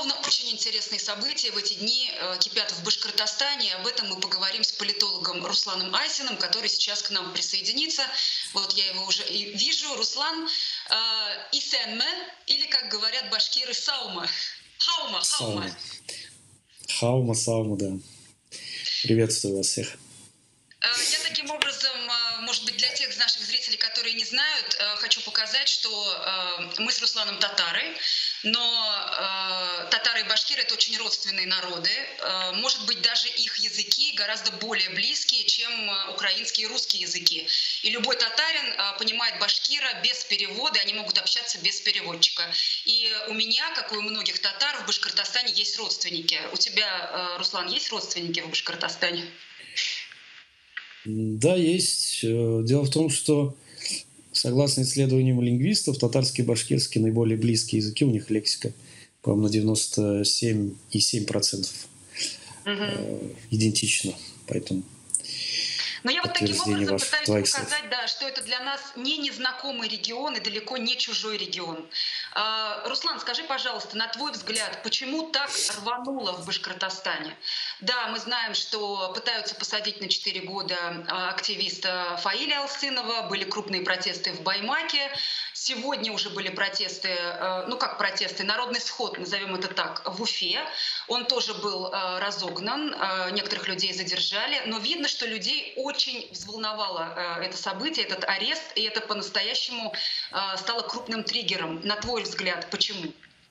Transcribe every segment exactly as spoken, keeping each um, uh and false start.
Безусловно, очень интересные события в эти дни э, кипят в Башкортостане. Об этом мы поговорим с политологом Русланом Айсиным, который сейчас к нам присоединится. Вот я его уже и вижу. Руслан, э, Исенме, или, как говорят башкиры, Саума. Хаума, Хаума. Саума. Хаума, Саума, да. Приветствую вас всех. Я таким образом, может быть, для тех из наших зрителей, которые не знают, хочу показать, что мы с Русланом татары, но татары и башкиры — это очень родственные народы. Может быть, даже их языки гораздо более близкие, чем украинские и русские языки. И любой татарин понимает башкира без перевода, и они могут общаться без переводчика. И у меня, как и у многих татар, в Башкортостане есть родственники. У тебя, Руслан, есть родственники в Башкортостане? Да, есть. Дело в том, что, согласно исследованиям лингвистов, татарский и башкирский наиболее близкие языки, у них лексика, по-моему, на девяносто семь и семь десятых процента угу. идентична. Поэтому Но я вот таким образом ваших, пытаюсь показать, да, что это для нас не незнакомый регион и далеко не чужой регион. А, Руслан, скажи, пожалуйста, на твой взгляд, почему так рвануло в Башкортостане? Да, мы знаем, что пытаются посадить на четыре года активиста Фаиля Алсынова, были крупные протесты в Баймаке, сегодня уже были протесты, ну как протесты, народный сход, назовем это так, в Уфе. Он тоже был разогнан, некоторых людей задержали, но видно, что людей очень взволновало это событие, этот арест, и это по-настоящему стало крупным триггером. На твой взгляд, почему?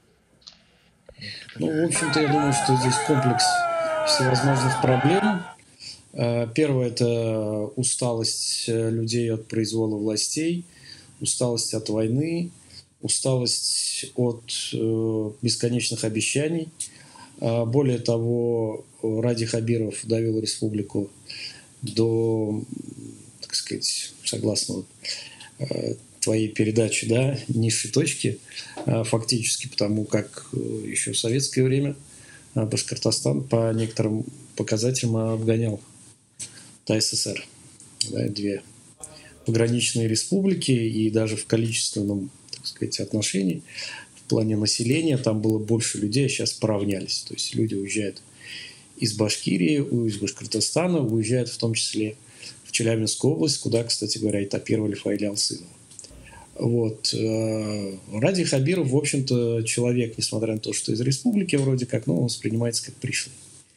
Ну, в общем-то, я думаю, что здесь комплекс всевозможных проблем. Первое – это усталость людей от произвола властей, усталость от войны, усталость от бесконечных обещаний. Более того, Ради Хабиров довел республику до, так сказать, согласно твоей передаче, да, низшей точки, фактически, потому как еще в советское время Башкортостан по некоторым показателям обгонял ТССР. Да, две пограничные республики, и даже в количественном, так сказать, отношении, в плане населения, там было больше людей, а сейчас поравнялись. То есть люди уезжают из Башкирии, из Башкортостана, уезжают в том числе в Челябинскую область, куда, кстати говоря, этапировали Фаиля Алсынова. Вот. Ради Хабиров, в общем-то, человек, несмотря на то, что из республики вроде как, но он воспринимается как пришлый.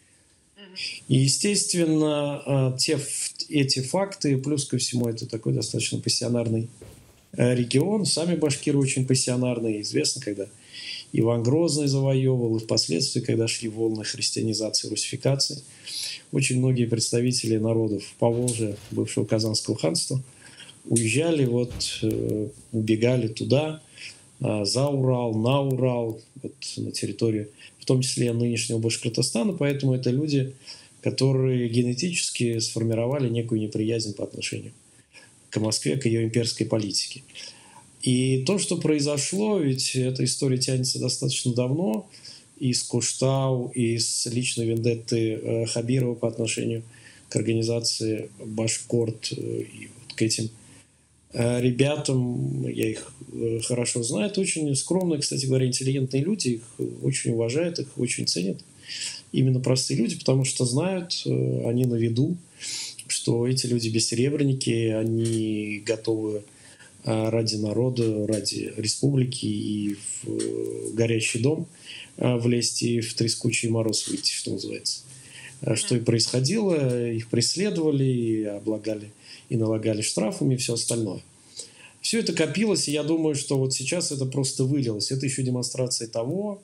И, естественно, те, эти факты, плюс ко всему, это такой достаточно пассионарный регион. Сами башкиры очень пассионарные. Известно, когда Иван Грозный завоевывал, и впоследствии, когда шли волны христианизации, русификации, очень многие представители народов Поволжья, бывшего Казанского ханства, уезжали, вот, убегали туда, за Урал, на Урал, вот, на территорию, в том числе нынешнего Башкортостана. Поэтому это люди, которые генетически сформировали некую неприязнь по отношению к Москве, к ее имперской политике. И то, что произошло, ведь эта история тянется достаточно давно, из Куштау, из личной вендетты Хабирова по отношению к организации Башкорт и вот к этим ребятам, я их хорошо знаю, это очень скромные, кстати говоря, интеллигентные люди, их очень уважают, их очень ценят. Именно простые люди, потому что знают, они на виду, что эти люди бессеребренники, они готовы ради народа, ради республики и в горящий дом влезть, и в трескучий мороз выйти, что называется. Что и происходило, их преследовали, и облагали, и налагали штрафами, и все остальное. Все это копилось, и я думаю, что вот сейчас это просто вылилось. Это еще демонстрация того,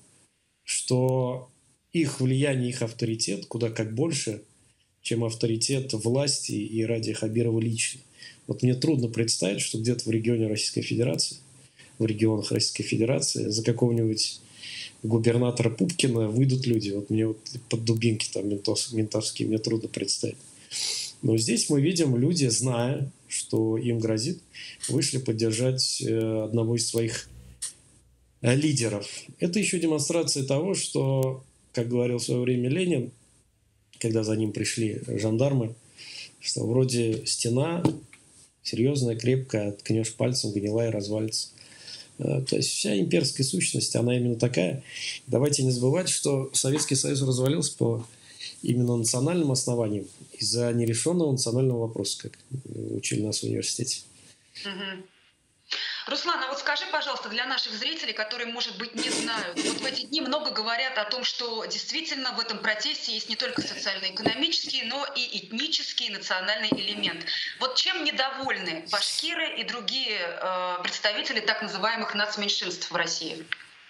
что их влияние, их авторитет куда как больше, чем авторитет власти и Ради Хабирова лично. Вот мне трудно представить, что где-то в регионе Российской Федерации, в регионах Российской Федерации за какого-нибудь губернатора Пупкина выйдут люди. Вот мне вот под дубинки там ментовские мне трудно представить. Но здесь мы видим, люди, зная, что им грозит, вышли поддержать одного из своих лидеров. Это еще демонстрация того, что, как говорил в свое время Ленин, когда за ним пришли жандармы, что вроде стена серьезная, крепкая, ткнешь пальцем, гнилая, развалится. Э, То есть вся имперская сущность, она именно такая. Давайте не забывать, что Советский Союз развалился по именно национальным основаниям из-за нерешенного национального вопроса, как учили нас в университете. Мгм. Руслан, а вот скажи, пожалуйста, для наших зрителей, которые, может быть, не знают, вот в эти дни много говорят о том, что действительно в этом протесте есть не только социально-экономический, но и этнический, и национальный элемент. Вот чем недовольны башкиры и другие э, представители так называемых нацменьшинств в России?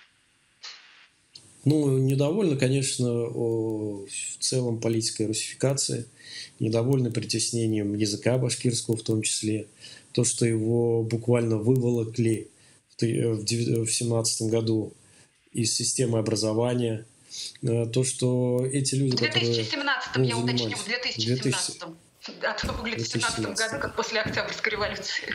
Ну, недовольны, конечно, о, в целом политикой русификации, недовольны притеснением языка башкирского в том числе, то, что его буквально выволокли в ты- в дев- в семнадцатом году из системы образования, э, то, что эти люди, В которые две тысячи семнадцатом, ну, я уточню, в занимались в две тысячи две тысячи семнадцатом. А то выглядит в семнадцатом году, две тысячи семнадцатом. как после Октябрьской революции.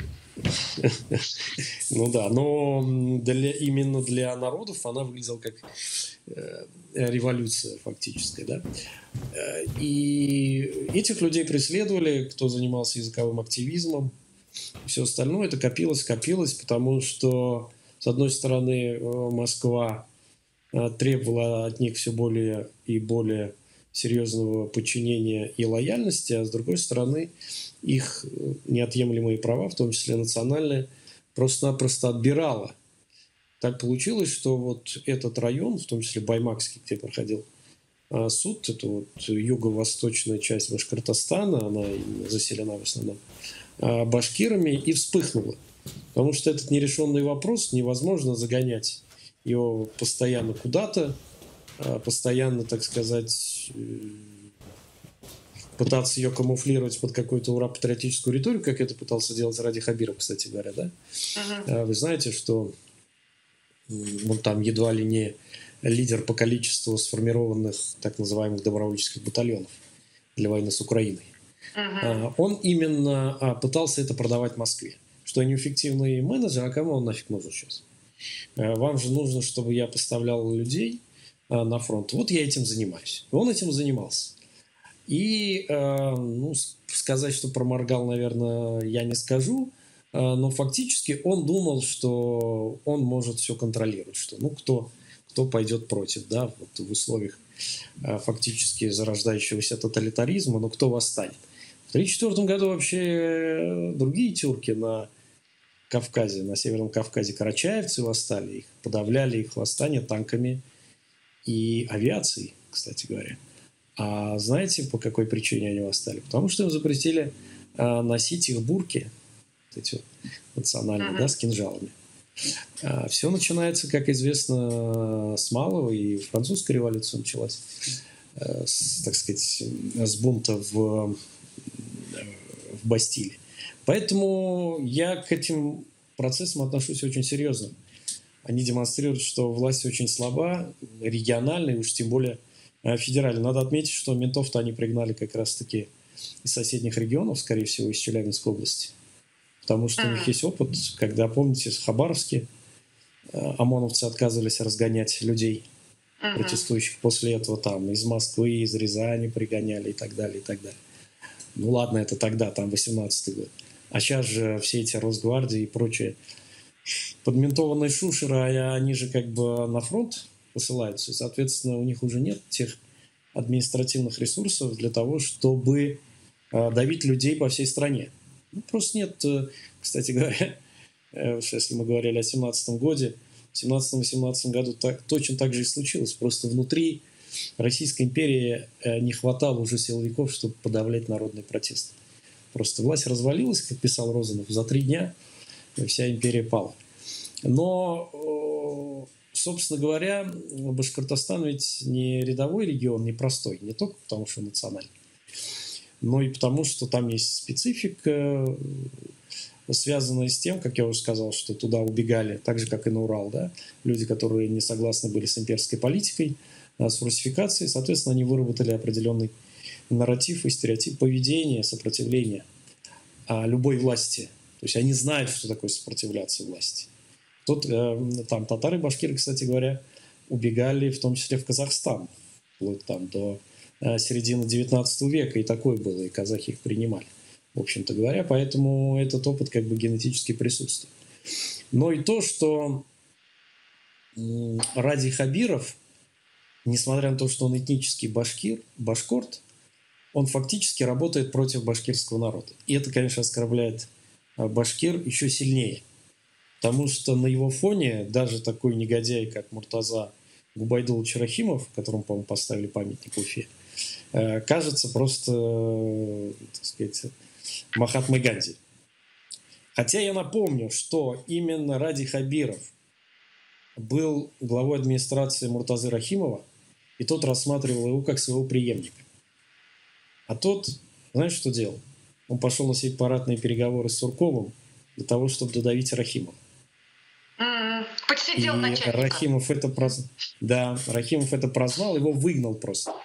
Ну да, но для, именно для народов она выглядела как э, революция фактическая, да. Э, И этих людей преследовали, кто занимался языковым активизмом, все остальное. Это копилось, копилось, потому что, с одной стороны, э, Москва э, требовала от них все более и более серьезного подчинения и лояльности, а с другой стороны, их э, неотъемлемые права, в том числе национальные, просто-напросто отбирала. Так получилось, что вот этот район, в том числе Баймакский, где проходил а, суд, это вот юго-восточная часть Башкортостана, она заселена в основном а, башкирами, и вспыхнула. Потому что этот нерешенный вопрос невозможно загонять его постоянно куда-то, а, постоянно, так сказать, э, пытаться ее камуфлировать под какую-то ура-патриотическую риторику, как это пытался делать Ради Хабиров, кстати говоря, да? Мгм. А Вы знаете, что м, он там едва ли не лидер по количеству сформированных так называемых добровольческих батальонов для войны с Украиной. Мгм. А, Он именно а, пытался это продавать Москве. Что неэффективный менеджер, а кому он нафиг нужен сейчас? А, Вам же нужно, чтобы я поставлял людей а, на фронт. Вот я этим занимаюсь. Он этим занимался. И, э, ну, сказать, что проморгал, наверное, я не скажу, э, но фактически он думал, что он может все контролировать, что, ну, кто, кто пойдет против, да, вот в условиях э, фактически зарождающегося тоталитаризма, но кто восстанет. В тысяча девятьсот тридцать четвёртом году вообще другие тюрки на Кавказе, на Северном Кавказе, карачаевцы восстали, их подавляли их восстание танками и авиацией, кстати говоря. А знаете, по какой причине они восстали? Потому что им запретили а, носить их бурки, вот эти вот национальные, да, Мгм. с кинжалами. А, все начинается, как известно, с малого, и французская революция началась, э, с, так сказать, с бунта в, в Бастилии. Поэтому я к этим процессам отношусь очень серьезно. Они демонстрируют, что власть очень слаба, региональная, уж тем более э, федеральная. Надо отметить, что ментов-то они пригнали как раз-таки из соседних регионов, скорее всего, из Челябинской области. Потому что у них Мгм. есть опыт, когда, помните, в Хабаровске э, ОМОНовцы отказывались разгонять людей, Мгм. протестующих. После этого там из Москвы, из Рязани пригоняли и так далее, и так далее. Ну ладно, это тогда, там восемнадцатый год. А сейчас же все эти Росгвардии и прочие подментованные шушеры, а они же как бы на фронт посылаются, и, соответственно, у них уже нет тех административных ресурсов для того, чтобы э, давить людей по всей стране. Ну, просто нет, э, кстати говоря, э, уж если мы говорили о семнадцатом годе, в семнадцатом-восемнадцатом году так, точно так же и случилось. Просто внутри Российской империи э, не хватало уже силовиков, чтобы подавлять народный протест. Просто власть развалилась, как писал Розанов, за три дня вся империя пала. Но, собственно говоря, Башкортостан ведь не рядовой регион, не простой, не только потому, что национальный, но и потому, что там есть специфика, связанная с тем, как я уже сказал, что туда убегали, так же, как и на Урал, да, люди, которые не согласны были с имперской политикой, с русификацией, соответственно, они выработали определенный нарратив и стереотип поведения, сопротивления любой власти. То есть они знают, что такое сопротивляться власти. Тут э, там татары, башкиры, кстати говоря, убегали в том числе в Казахстан, вплоть там до э, середины девятнадцатого века, и такое было, и казахи их принимали, в общем-то говоря, поэтому этот опыт как бы генетически присутствует. но и то, что Ради Хабиров, несмотря на то, что он этнический башкир, башкорт, он фактически работает против башкирского народа. И это, конечно, оскорбляет башкир еще сильнее. Потому что на его фоне даже такой негодяй, как Муртаза Губайдулович Рахимов, которому, по-моему, поставили памятник в Уфе, кажется просто, так сказать, Махатмой Ганди. Хотя я напомню, что именно Ради Хабиров был главой администрации Муртазы Рахимова, и тот рассматривал его как своего преемника. А тот, знаешь, что делал? Он пошел на парадные переговоры с Сурковым для того, чтобы додавить Рахимова. Mm, подсидел и начальника. Рахимов это прознал. Да, Рахимов это прознал, его выгнал просто.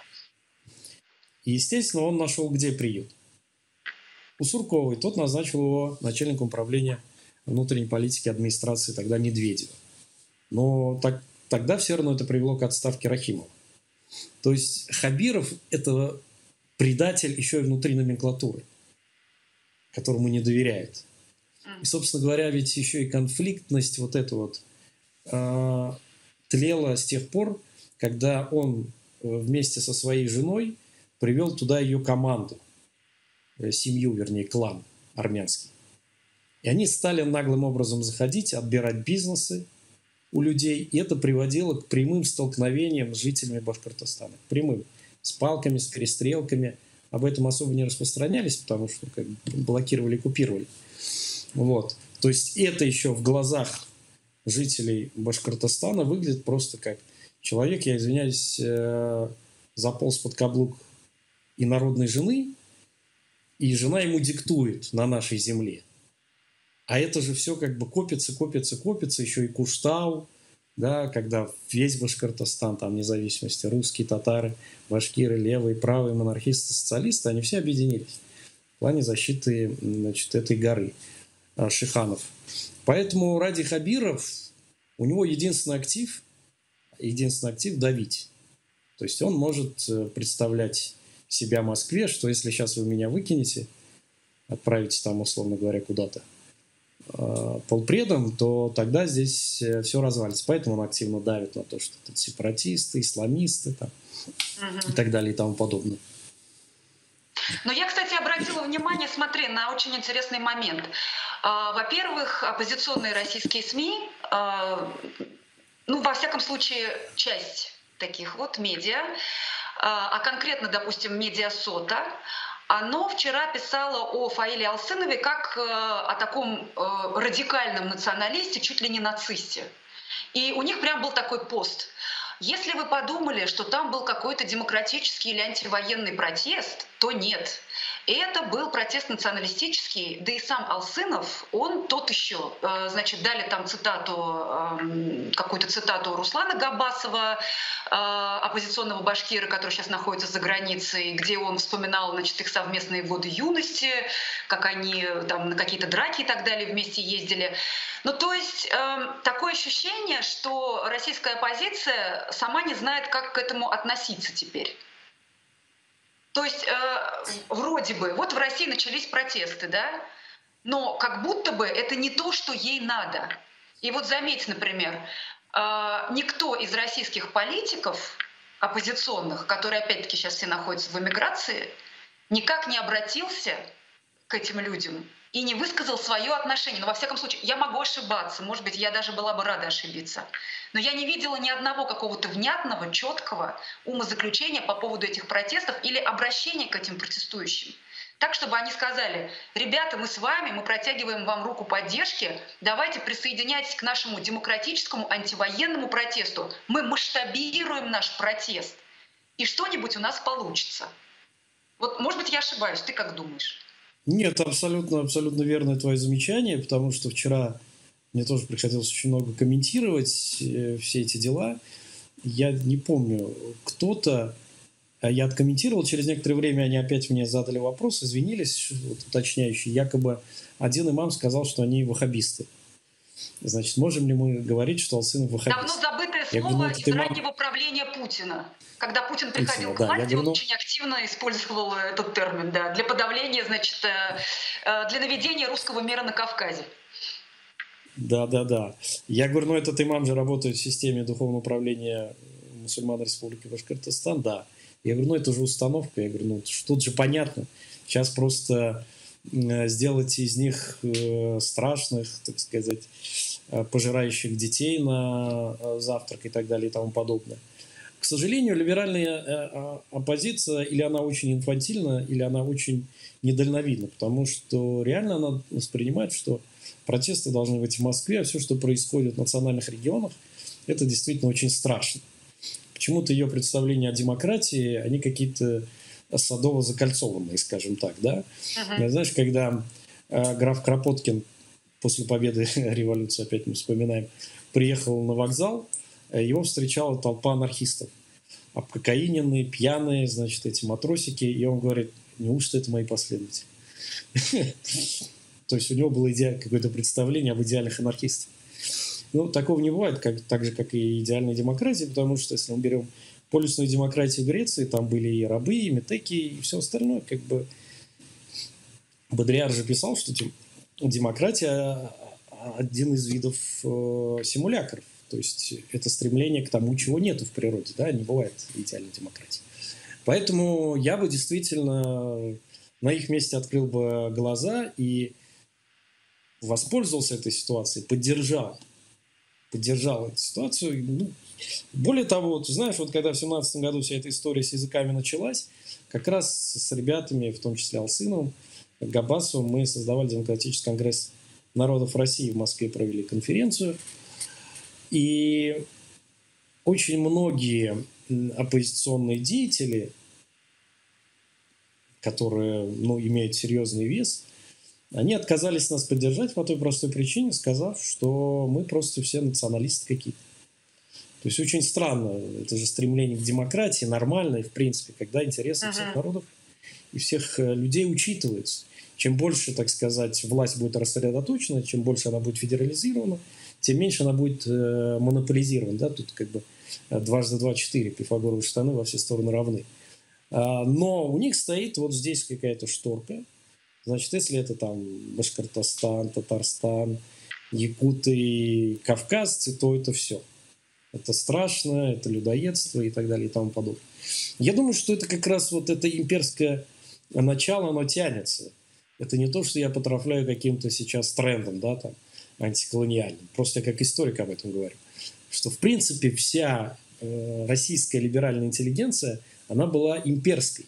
И, естественно, он нашел где приют? У Сурковой. Тот назначил его начальником управления внутренней политики администрации тогда Медведева. Но так, тогда все равно это привело к отставке Рахимова. То есть Хабиров – это предатель еще и внутри номенклатуры, которому не доверяет. И, собственно говоря, ведь еще и конфликтность вот эта вот э, тлела с тех пор, когда он вместе со своей женой привел туда ее команду, э, семью, вернее, клан армянский. И они стали наглым образом заходить, отбирать бизнесы у людей, и это приводило к прямым столкновениям с жителями Башкортостана. Прямым. С палками, с перестрелками. Об этом особо не распространялись, потому что как бы, блокировали, купировали. Вот. То есть это еще в глазах жителей Башкортостана выглядит просто как человек, я извиняюсь, э, заполз под каблук инородной жены, и жена ему диктует на нашей земле. А это же все как бы копится, копится, копится, еще и Куштау, да, когда весь Башкортостан, там, вне зависимости, русские, татары, башкиры, левые, правые, монархисты, социалисты, они все объединились в плане защиты, значит, этой горы Шиханов. Поэтому Ради Хабиров, у него единственный актив, единственный актив – давить. То есть он может представлять себя в Москве, что если сейчас вы меня выкинете, отправите там, условно говоря, куда-то, полпредом, то тогда здесь все развалится. Поэтому он активно давит на то, что тут сепаратисты, исламисты там, угу. и так далее и тому подобное. Но я, кстати, обратила внимание, смотри, на очень интересный момент. Во-первых, оппозиционные российские СМИ, ну, во всяком случае, часть таких вот медиа, а конкретно, допустим, медиасота, оно вчера писало о Фаиле Алсынове как э, о таком э, радикальном националисте, чуть ли не нацисте. И у них прям был такой пост. Если вы подумали, что там был какой-то демократический или антивоенный протест, то нет. Это был протест националистический, да и сам Алсынов, он тот еще. Значит, дали там цитату, какую-то цитату Руслана Габасова, оппозиционного башкира, который сейчас находится за границей, где он вспоминал, значит, их совместные годы юности, как они там на какие-то драки и так далее вместе ездили. Ну, то есть такое ощущение, что российская оппозиция сама не знает, как к этому относиться теперь. То есть э, вроде бы, вот в России начались протесты, да, но как будто бы это не то, что ей надо. И вот заметьте, например, э, никто из российских политиков оппозиционных, которые опять-таки сейчас все находятся в эмиграции, никак не обратился к этим людям и не высказал свое отношение. Но во всяком случае, я могу ошибаться, может быть, я даже была бы рада ошибиться. Но я не видела ни одного какого-то внятного, четкого умозаключения по поводу этих протестов или обращения к этим протестующим. Так, чтобы они сказали: ребята, мы с вами, мы протягиваем вам руку поддержки, давайте присоединяйтесь к нашему демократическому антивоенному протесту. Мы масштабируем наш протест, и что-нибудь у нас получится. Вот, может быть, я ошибаюсь, ты как думаешь? Нет, абсолютно, абсолютно верное твое замечание, потому что вчера мне тоже приходилось очень много комментировать э, все эти дела. Я не помню, кто-то, я откомментировал, через некоторое время они опять мне задали вопрос, извинились, вот, уточняющий, якобы один имам сказал, что они ваххабисты. Значит, можем ли мы говорить, что Алсынов ваххабист? Давно забытое слово говорю, из имам... раннего правления Путина. Когда Путин приходил Путина, к да, власти, говорю, он ну... очень активно использовал этот термин, да, для подавления, значит, для наведения русского мира на Кавказе. Да, да, да. Я говорю, ну этот имам же работает в системе духовного управления мусульман Республики Башкортостан, да. Я говорю, ну это же установка. Я говорю, ну тут же понятно. Сейчас просто э, сделать из них э, страшных, так сказать, э, пожирающих детей на э, завтрак и так далее и тому подобное. К сожалению, либеральная э, оппозиция или она очень инфантильна, или она очень недальновидна, потому что реально она воспринимает, что протесты должны быть в Москве, а все, что происходит в национальных регионах, это действительно очень страшно. Почему-то ее представления о демократии, они какие-то садово-закольцованные, скажем так, да. Uh-huh. Знаешь, когда э, граф Кропоткин после победы революции, опять мы вспоминаем, приехал на вокзал, его встречала толпа анархистов. Обкокаиненные, пьяные, значит, эти матросики. И он говорит, неужто это мои последователи? То есть у него было какое-то представление об идеальных анархистах. Ну, такого не бывает, как, так же, как и идеальной демократии, потому что, если мы берем полюсную демократию Греции, там были и рабы, и метеки, и все остальное. Как бы Бодрияр же писал, что демократия один из видов э, симулякров. То есть это стремление к тому, чего нету в природе, да, не бывает идеальной демократии. Поэтому я бы действительно на их месте открыл бы глаза и воспользовался этой ситуацией, поддержал, поддержал эту ситуацию. Ну, более того, ты знаешь, вот когда в семнадцатом году вся эта история с языками началась, как раз с ребятами, в том числе Алсыновым, Габбасовым, мы создавали Демократический конгресс народов России в Москве, провели конференцию. И очень многие оппозиционные деятели, которые, ну, имеют серьезный вес, они отказались нас поддержать по той простой причине, сказав, что мы просто все националисты какие-то. То есть очень странно, это же стремление к демократии, нормальное, в принципе, когда интересы uh-huh. всех народов и всех людей учитываются. Чем больше, так сказать, власть будет рассредоточена, чем больше она будет федерализирована, тем меньше она будет э, монополизирована. Да? Тут как бы дважды два – четыре, пифагоровы штаны во все стороны равны. А, но у них стоит вот здесь какая-то шторка. Значит, если это там Башкортостан, Татарстан, якуты, кавказцы, то это все. Это страшно, это людоедство и так далее и тому подобное. Я думаю, что это как раз вот это имперское начало, оно тянется. Это не то, что я потрафляю каким-то сейчас трендом, да, там, антиколониальным. Просто я как историк об этом говорю. Что, в принципе, вся э, российская либеральная интеллигенция, она была имперской.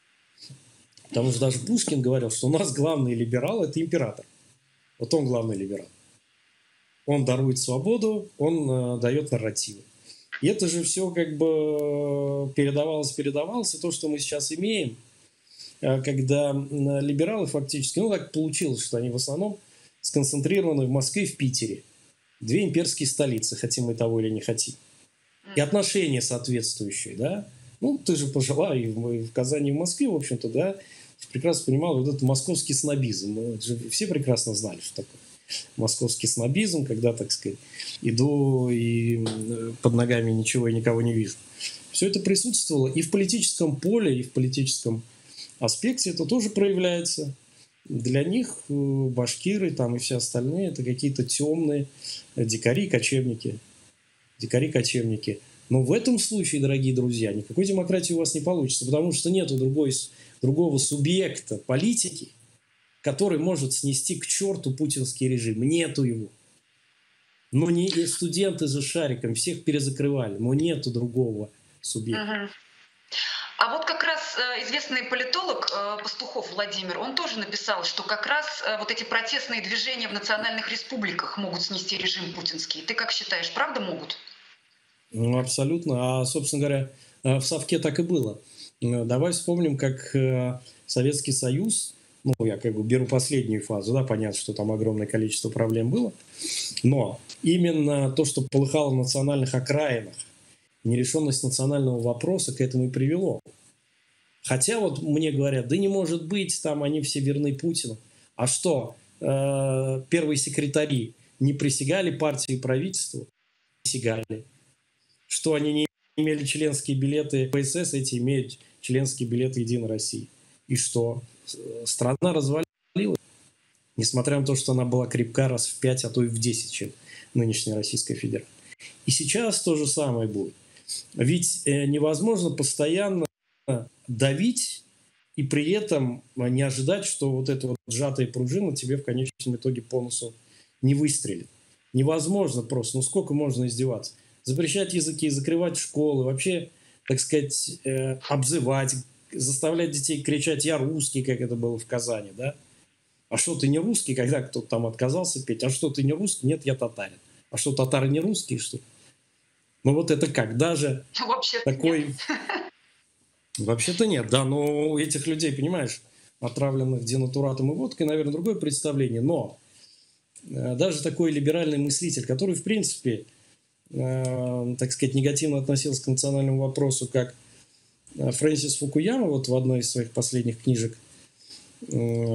Потому что даже Пушкин говорил, что у нас главный либерал – это император. Вот он главный либерал. Он дарует свободу, он э, дает нарративы. И это же все как бы передавалось, передавалось. И то, что мы сейчас имеем, э, когда либералы фактически, ну так получилось, что они в основном сконцентрированы в Москве и в Питере. Две имперские столицы, хотим мы того или не хотим. И отношения соответствующие, да. Ну, ты же пожила и в, и в Казани, и в Москве, в общем-то, да. Прекрасно понимал вот этот московский снобизм. Это же все прекрасно знали, что такое московский снобизм, когда, так сказать, иду и под ногами ничего и никого не вижу. Все это присутствовало и в политическом поле, и в политическом аспекте это тоже проявляется. Для них башкиры там и все остальные это какие-то темные дикари, кочевники. Дикари-кочевники. Но в этом случае, дорогие друзья, никакой демократии у вас не получится, потому что нет другой, другого субъекта политики, который может снести к черту путинский режим. Нету его. Но не студенты за шариком, всех перезакрывали, но нету другого субъекта. Ага. А вот как раз известный политолог Пастухов Владимир, он тоже написал, что как раз вот эти протестные движения в национальных республиках могут снести режим путинский. Ты как считаешь, правда могут? Ну, абсолютно. А, собственно говоря, в Совке так и было. Давай вспомним, как Советский Союз, ну, я как бы беру последнюю фазу, да, понятно, что там огромное количество проблем было, но именно то, что полыхало в национальных окраинах, нерешенность национального вопроса к этому и привело. Хотя вот мне говорят, да не может быть, там они все верны Путину. А что, э, первые секретари не присягали партии и правительству? Присягали. Что они не имели членские билеты ПСС, эти имеют членские билеты Единой России. И что? Страна развалилась. Несмотря на то, что она была крепка раз в пять, а то и в десять, чем нынешняя Российская Федерация. И сейчас то же самое будет. Ведь э, невозможно постоянно давить и при этом не ожидать, что вот эта вот сжатая пружина тебе в конечном итоге по носу не выстрелит. Невозможно просто. Ну сколько можно издеваться? Запрещать языки, закрывать школы, вообще, так сказать, э, обзывать, заставлять детей кричать «я русский», как это было в Казани, да? А что ты не русский, когда кто-то там отказался петь? А что ты не русский? Нет, я татарин. А что, татары не русские, что ли? Ну вот это как? Даже Вообще-то такой... нет. Вообще-то нет, да, но у этих людей, понимаешь, отравленных денатуратом и водкой, наверное, другое представление. Но э, даже такой либеральный мыслитель, который, в принципе, э, так сказать, негативно относился к национальному вопросу, как э, Фрэнсис Фукуяма, вот в одной из своих последних книжек э,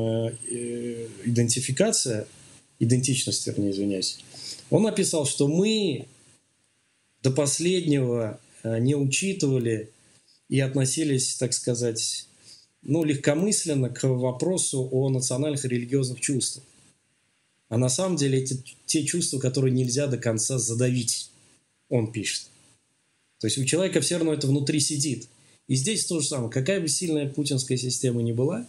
э, «Идентификация», идентичность, вернее, извиняюсь, он написал, что мы до последнего э, не учитывали и относились, так сказать, ну, легкомысленно к вопросу о национальных и религиозных чувствах. А на самом деле эти те чувства, которые нельзя до конца задавить, он пишет. То есть у человека все равно это внутри сидит. И здесь то же самое. Какая бы сильная путинская система ни была,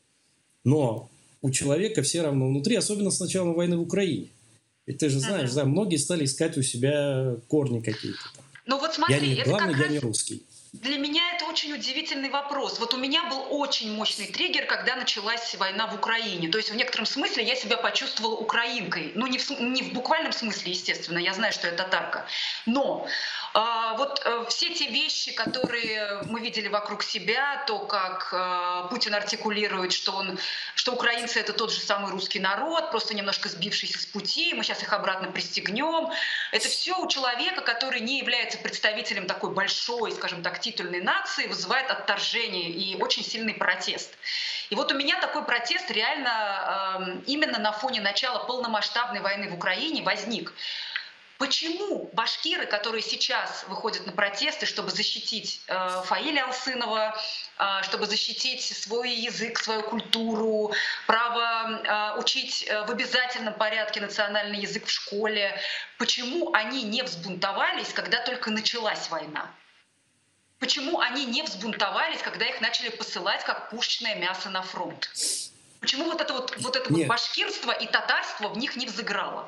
но у человека все равно внутри, особенно с началом войны в Украине. Ведь ты же знаешь, да, многие стали искать у себя корни какие-то там. Ну вот Я смотри, не, это главное, как я раз не русский. для меня это очень удивительный вопрос. Вот у меня был очень мощный триггер, когда началась война в Украине. То есть в некотором смысле я себя почувствовала украинкой. Ну не в, см- не в буквальном смысле, естественно, я знаю, что я татарка. Но а, вот а, все те вещи, которые мы видели вокруг себя, то, как а, Путин артикулирует, что, он, что украинцы это тот же самый русский народ, просто немножко сбившийся с пути, мы сейчас их обратно пристегнем. Это все у человека, который не является представителем такой большой, скажем так, титульной нации, вызывает отторжение и очень сильный протест. И вот у меня такой протест реально э, именно на фоне начала полномасштабной войны в Украине возник. Почему башкиры, которые сейчас выходят на протесты, чтобы защитить э, Фаиля Алсынова, э, чтобы защитить свой язык, свою культуру, право э, учить э, в обязательном порядке национальный язык в школе, почему они не взбунтовались, когда только началась война? Почему они не взбунтовались, когда их начали посылать как пушечное мясо на фронт? Почему вот это вот, вот, это вот Нет, башкирство и татарство в них не взыграло?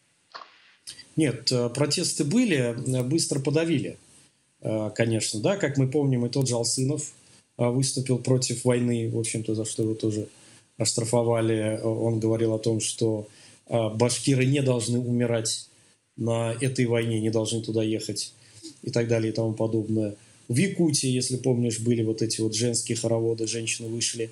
нет, э, протесты были, э, быстро подавили, э, конечно, да, как мы помним, и тот же Алсынов э, выступил против войны, в общем-то, за что его тоже оштрафовали. Он говорил о том, что э, башкиры не должны умирать на этой войне, не должны туда ехать и так далее и тому подобное. В Якутии, если помнишь, были вот эти вот женские хороводы, женщины вышли,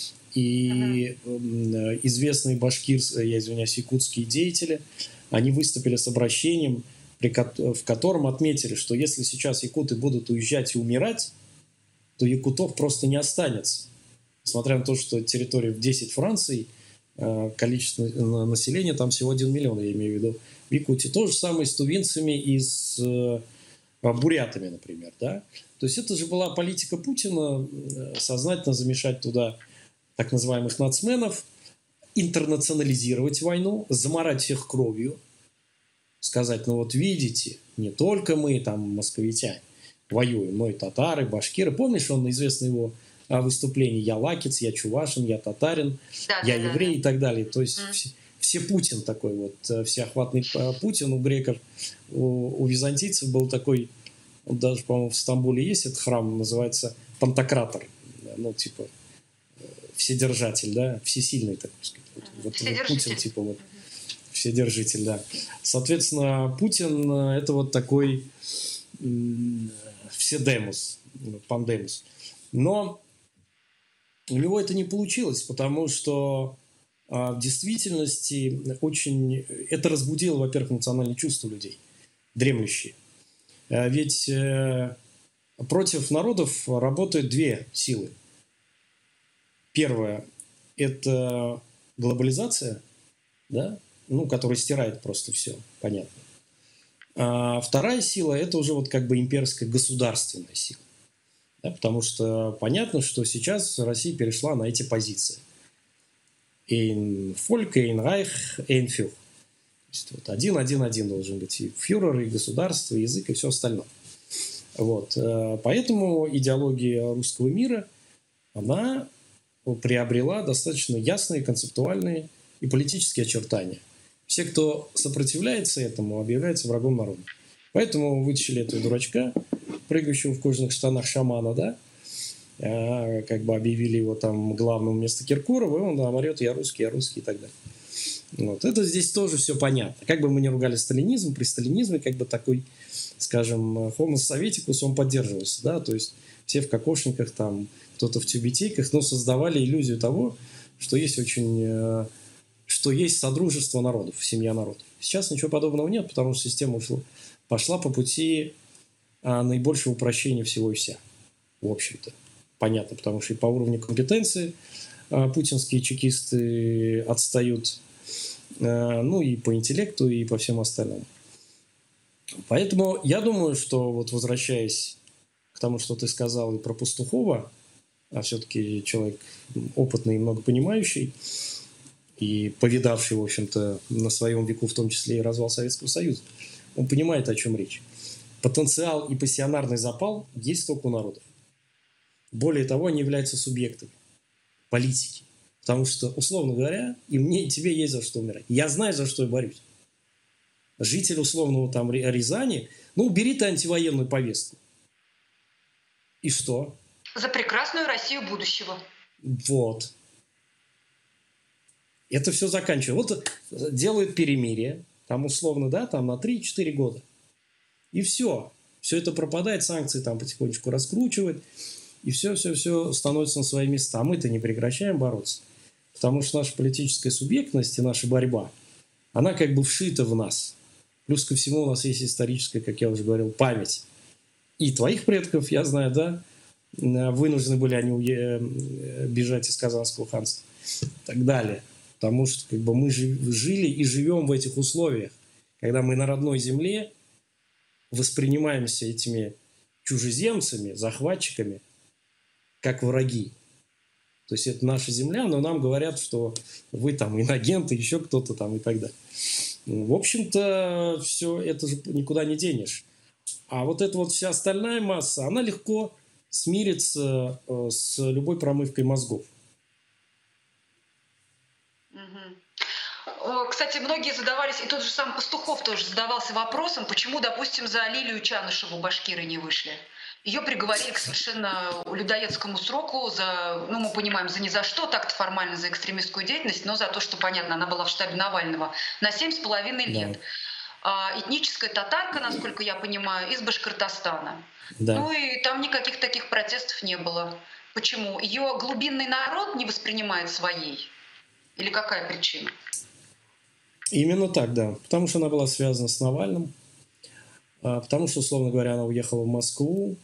и э, известные башкирские, я извиняюсь, якутские деятели, они выступили с обращением, в котором отметили, что если сейчас якуты будут уезжать и умирать, то якутов просто не останется. Несмотря на то, что территория в десять Франций, количество населения там всего один миллион, я имею в виду, в Якутии. То же самое с тувинцами и с бурятами, например. Да? То есть это же была политика Путина сознательно замешать туда так называемых нацменов, интернационализировать войну, заморать всех кровью, сказать, ну вот видите, не только мы, там, московитяне, воюем, но и татары, башкиры. Помнишь, он известно его выступление «Я лакец, я чувашин, я татарин, Да, я да, да, еврей» да. и так далее. То есть М. все, все Путин такой вот, всеохватный Путин. У греков, у, у византийцев был такой, он даже, по-моему, в Стамбуле есть этот храм, называется Пантократор. Ну, типа, вседержатель, да, всесильный, так сказать. Вот, вот, вот Путин, типа, вот, вседержитель, да. Соответственно, Путин – это вот такой м, вседемус, пандемус. Но у него это не получилось, потому что а, в действительности очень это разбудило, во-первых, национальные чувства людей, дремлющие. А ведь э, против народов работают две силы. Первое – это глобализация, да, ну, которая стирает просто все, понятно. А вторая сила – это уже вот как бы имперская государственная сила. Да, потому что понятно, что сейчас Россия перешла на эти позиции. Ein Volk, ein Reich, ein Führer. То есть вот один-один-один должен быть и фюрер, и государство, и язык, и все остальное. Вот. Поэтому идеология русского мира, она приобрела достаточно ясные концептуальные и политические очертания. Все, кто сопротивляется этому, объявляются врагом народа. Поэтому вытащили этого дурачка, прыгающего в кожаных штанах шамана, да, а, как бы объявили его там главным вместо Киркорова, и он там орет: я русский, я русский и так далее. Вот. Это здесь тоже все понятно. Как бы мы ни ругали сталинизм, при сталинизме как бы такой, скажем, homo советикус, он поддерживался, да, то есть все в кокошниках, там, кто-то в тюбетейках, но создавали иллюзию того, что есть очень, что есть содружество народов, семья народов. Сейчас ничего подобного нет, потому что система ушла, пошла по пути а, наибольшего упрощения всего и вся, в общем-то. Понятно, потому что и по уровню компетенции а, путинские чекисты отстают, а, ну и по интеллекту, и по всем остальным. Поэтому я думаю, что вот возвращаясь к тому, что ты сказал и про Пастухова, а все-таки человек опытный и многопонимающий, и повидавший, в общем-то, на своем веку, в том числе и развал Советского Союза, он понимает, о чем речь. Потенциал и пассионарный запал есть только у народов. Более того, они являются субъектами политики. Потому что, условно говоря, и мне, и тебе есть за что умирать. Я знаю, за что я борюсь. Житель условного там Рязани, ну, убери ты антивоенную повестку. И что? За прекрасную Россию будущего. Вот. Это все заканчивается. Вот делают перемирие, там условно, да, там на три-четыре года. И все. Все это пропадает, санкции там потихонечку раскручивают, и все-все-все становится на свои места. А мы-то не прекращаем бороться. Потому что наша политическая субъектность и наша борьба, она как бы вшита в нас. Плюс ко всему у нас есть историческая, как я уже говорил, память. И твоих предков, я знаю, да, вынуждены были они бежать из Казанского ханства и так далее. Потому что как бы мы жили и живем в этих условиях, когда мы на родной земле воспринимаемся этими чужеземцами, захватчиками, как враги. То есть это наша земля, но нам говорят, что вы там инагенты, еще кто-то там и так далее. В общем-то, все это же никуда не денешь. А вот эта вот вся остальная масса, она легко смирится с любой промывкой мозгов. Кстати, многие задавались, и тот же сам Пастухов тоже задавался вопросом, почему, допустим, за Лилию Чанышеву башкиры не вышли. Ее приговорили к совершенно людоедскому сроку за, ну, мы понимаем, за ни за что, так-то формально за экстремистскую деятельность, но за то, что, понятно, она была в штабе Навального, на семь с половиной лет. Да. Этническая татарка, насколько я понимаю, из Башкортостана. Да. Ну и там никаких таких протестов не было. Почему? Ее глубинный народ не воспринимает своей? Или какая причина? Именно так, да. Потому что она была связана с Навальным. Потому что, условно говоря, она уехала в Москву.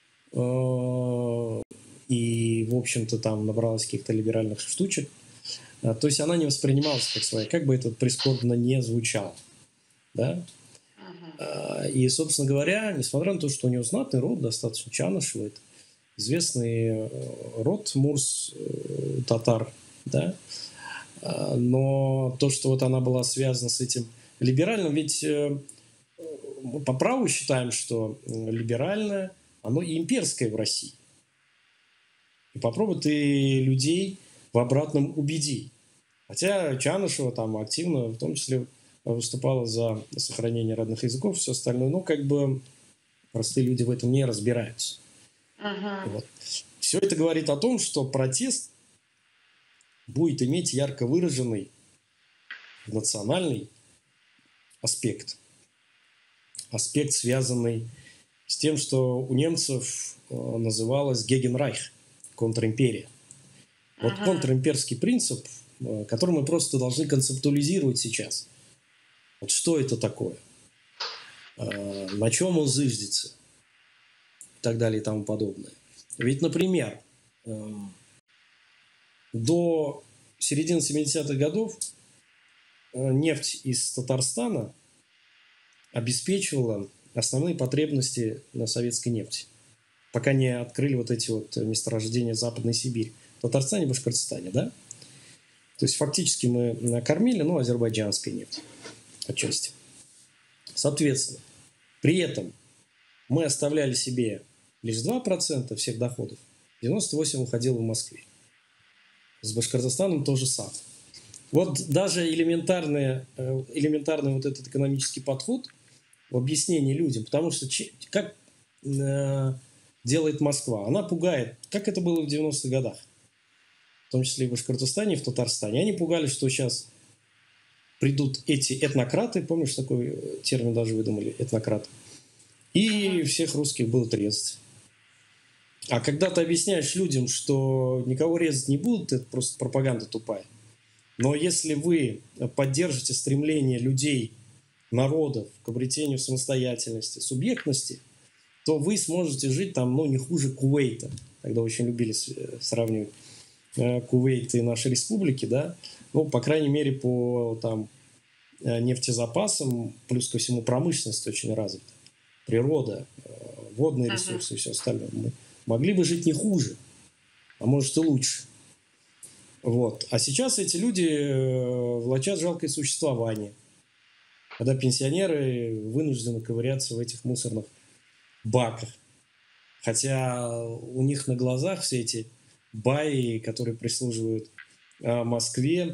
И, в общем-то, там набралась каких-то либеральных штучек. То есть она не воспринималась как своя, как бы это прискорбно не звучало. Да? Uh-huh. И, собственно говоря, несмотря на то, что у нее знатный род, достаточно Чанышева, это известный род мурс татар, да? Но то, что вот она была связана с этим либеральным, ведь мы по праву считаем, что либеральное, оно и имперское в России. И попробуй ты людей в обратном убеди. Хотя Чанышева там активно, в том числе, выступала за сохранение родных языков, все остальное, но как бы простые люди в этом не разбираются. Uh-huh. Вот. Все это говорит о том, что протест будет иметь ярко выраженный национальный аспект. Аспект, связанный с тем, что у немцев называлось Гегенрайх, контримперия. Вот uh-huh. контримперский принцип, который мы просто должны концептуализировать сейчас. Вот что это такое? На чем он зыждется? И так далее и тому подобное. Ведь, например, до середины семидесятых годов нефть из Татарстана обеспечивала основные потребности на советской нефти, пока не открыли вот эти вот месторождения Западной Сибири. В Татарстане и Башкортостане, да? То есть фактически мы накормили, ну, азербайджанской нефть отчасти. Соответственно, при этом мы оставляли себе лишь два процента всех доходов, девяносто восемь процентов уходило в Москве. С Башкортостаном то же самое. Вот даже элементарный, элементарный вот этот экономический подход в объяснении людям, потому что как э, делает Москва? Она пугает, как это было в девяностых годах, в том числе и в Башкортостане, и в Татарстане. Они пугали, что сейчас придут эти этнократы, помнишь, такой термин даже выдумали, этнократы, и всех русских будут резать. А когда ты объясняешь людям, что никого резать не будут, это просто пропаганда тупая. Но если вы поддержите стремление людей, народов к обретению самостоятельности, субъектности, то вы сможете жить там, ну, не хуже Кувейта. Тогда очень любили сравнивать Кувейт и наши республики, да. Ну, по крайней мере, по там нефтезапасам, плюс ко всему промышленность очень развита. Природа, водные ресурсы и все остальное. Мы могли бы жить не хуже, а может и лучше. Вот. А сейчас эти люди влачат жалкое существование, когда пенсионеры вынуждены ковыряться в этих мусорных баках. Хотя у них на глазах все эти баи, которые прислуживают Москве,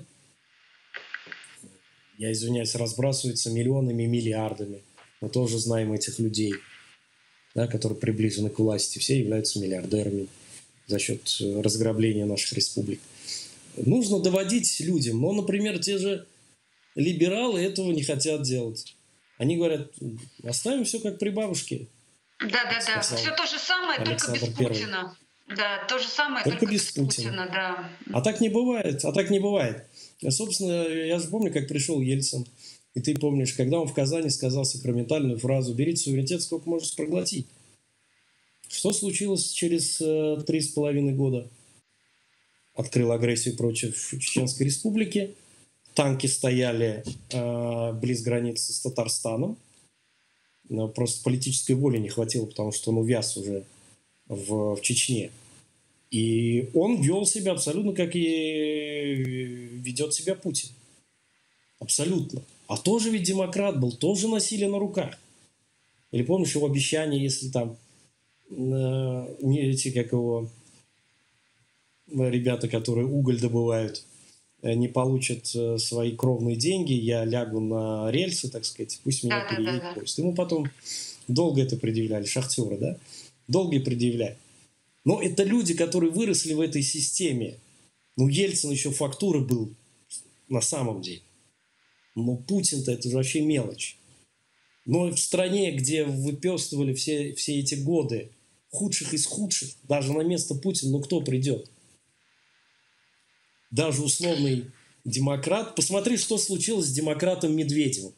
я извиняюсь, разбрасываются миллионами, миллиардами. Мы тоже знаем этих людей, да, которые приближены к власти. Все являются миллиардерами за счет разграбления наших республик. Нужно доводить людям. Но, например, те же либералы этого не хотят делать. Они говорят, оставим все как при бабушке. Да, да, да. Все то же самое, Александр только без Первый. Путина. Да, то же самое, только, только без, без Путина. Путина, да. А так не бывает. А так не бывает. Собственно, я же помню, как пришел Ельцин. И ты помнишь, когда он в Казани сказал сакраментальную фразу «берите суверенитет, сколько можете проглотить». Что случилось через э, три с половиной года? Открыл агрессию против Чеченской Республики. Танки стояли э, близ границы с Татарстаном. Но просто политической воли не хватило, потому что он увяз уже в, в Чечне. И он вел себя абсолютно, как и ведет себя Путин. Абсолютно. А тоже ведь демократ был, тоже насилие на руках. Или помнишь его обещание, если там э, эти, как его, ребята, которые уголь добывают, не получат свои кровные деньги, я лягу на рельсы, так сказать, пусть меня Да, переедет да, да, поезд. Ему потом долго это предъявляли, шахтеры, да? Долго и предъявляли. Но это люди, которые выросли в этой системе. Ну, Ельцин еще фактура был на самом деле. Но Путин-то это же вообще мелочь. Но в стране, где выпестывали все, все эти годы худших из худших, даже на место Путина, ну кто придет? Даже условный демократ. Посмотри, что случилось с демократом Медведевым.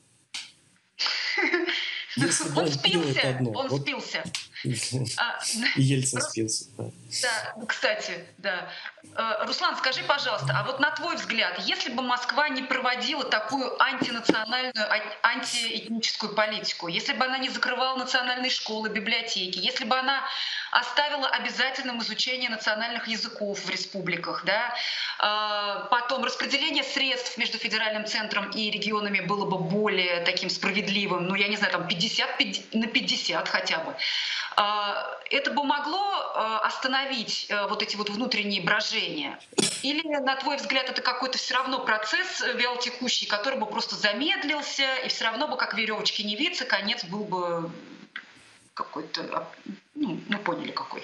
Если бы он, он пил спился, это одно. он Вот. спился. И Ельцин спился. Да. Да, кстати, да. Руслан, скажи, пожалуйста, а вот на твой взгляд, если бы Москва не проводила такую антинациональную, антиэтническую политику, если бы она не закрывала национальные школы, библиотеки, если бы она оставила обязательным изучение национальных языков в республиках, да, потом распределение средств между федеральным центром и регионами было бы более таким справедливым, ну, я не знаю, там пятьдесят на пятьдесят хотя бы, это бы могло остановить вот эти вот внутренние брожения? Или, на твой взгляд, это какой-то все равно процесс вялотекущий, который бы просто замедлился, и все равно бы, как веревочки не виться, конец был бы какой-то, ну, мы поняли, какой.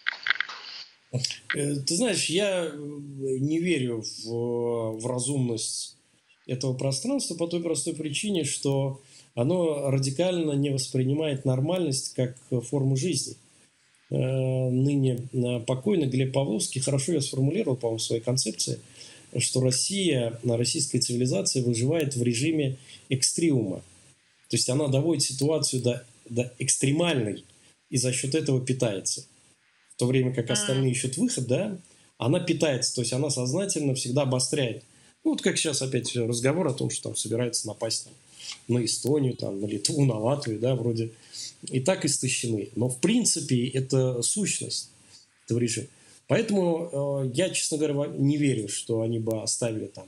Ты знаешь, я не верю в, в разумность этого пространства по той простой причине, что оно радикально не воспринимает нормальность как форму жизни. Ныне покойный Глеб Павловский хорошо ее сформулировал, по-моему, в своей концепции, что Россия, российская цивилизация выживает в режиме экстриума. То есть она доводит ситуацию до, до экстремальной и за счет этого питается. В то время как остальные ищут выход, да, она питается, то есть она сознательно всегда обостряет. Ну, вот как сейчас опять разговор о том, что там собирается напасть там, на Эстонию, там, на Литву, на Латвию, да, вроде и так истощены. Но в принципе это сущность этого режима. Поэтому э, я, честно говоря, не верю, что они бы оставили там,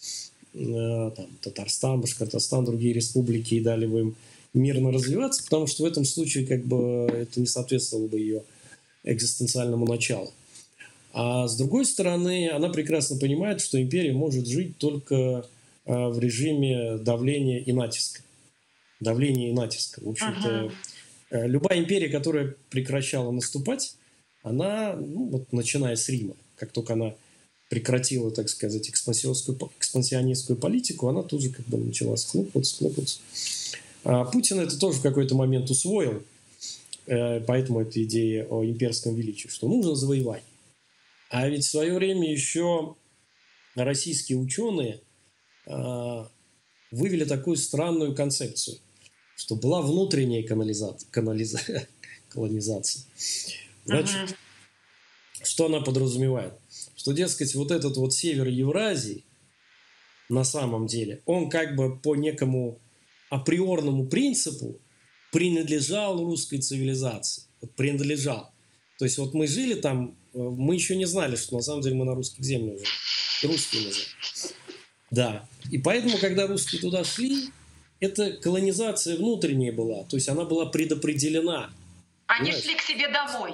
э, там Татарстан, Башкортостан, другие республики и дали бы им мирно развиваться, потому что в этом случае как бы это не соответствовало бы ее экзистенциальному началу. А с другой стороны, она прекрасно понимает, что империя может жить только э, в режиме давления и натиска. Давления и натиска. В общем-то, э, любая империя, которая прекращала наступать, она, ну, вот, начиная с Рима, как только она прекратила, так сказать, экспансионистскую, экспансионистскую политику, она тут же как бы начала схлопываться, схлопываться. А Путин это тоже в какой-то момент усвоил, э, поэтому эта идея о имперском величии, что нужно завоевать. А ведь в свое время еще российские ученые э, вывели такую странную концепцию, что была внутренняя канализация, канализа, колонизация. Значит, uh-huh. что она подразумевает? Что, дескать, вот этот вот север Евразии на самом деле, он как бы по некому априорному принципу принадлежал русской цивилизации. Вот принадлежал. То есть вот мы жили там, мы еще не знали, что на самом деле мы на русских землях жили. Русские называют. Да. И поэтому, когда русские туда шли, эта колонизация внутренняя была. То есть она была предопределена. Они Понимаешь? Шли к себе домой.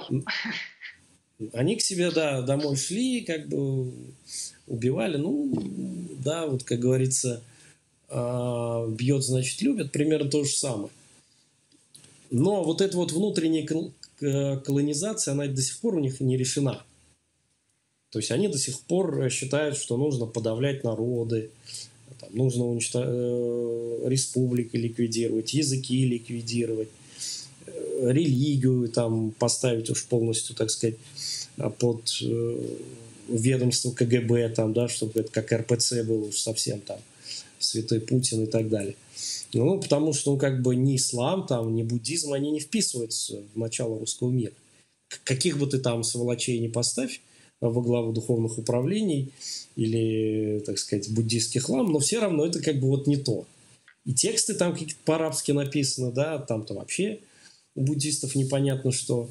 Они к себе, да, домой шли, как бы убивали. Ну, да, вот как говорится, бьет, значит, любят. Примерно то же самое. Но вот эта вот внутренняя колонизация, она до сих пор у них не решена. То есть они до сих пор считают, что нужно подавлять народы, там, нужно уничтожать, э, республики ликвидировать, языки ликвидировать, э, религию там поставить уж полностью, так сказать, под э, ведомство ка гэ бэ, там, да, чтобы это как эр пэ цэ было уж совсем там, святой Путин и так далее. Ну, потому что, ну, как бы ни ислам, там, ни буддизм, они не вписываются в начало русского мира. Каких бы ты там сволочей не поставь во главу духовных управлений или, так сказать, буддийских лам, но все равно это как бы вот не то. И тексты там какие-то по-арабски написаны, да, там-то вообще у буддистов непонятно что.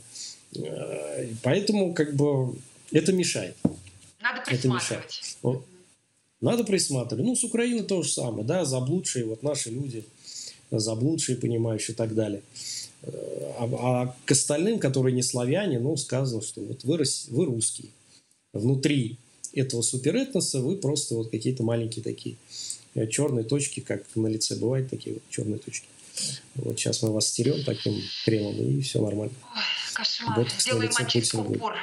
Поэтому как бы это мешает. Надо присматривать. Это мешает. Надо присматривать. Ну, с Украины то же самое, да, заблудшие, вот наши люди, заблудшие, понимающие и так далее. А, а к остальным, которые не славяне, ну, сказано, что вот вы, вы русские. Внутри этого суперэтноса вы просто вот какие-то маленькие такие черные точки, как на лице бывают такие вот черные точки. Вот сейчас мы вас стерем таким кремом, и все нормально. Ой, кошмар. Сделаем очистку пор.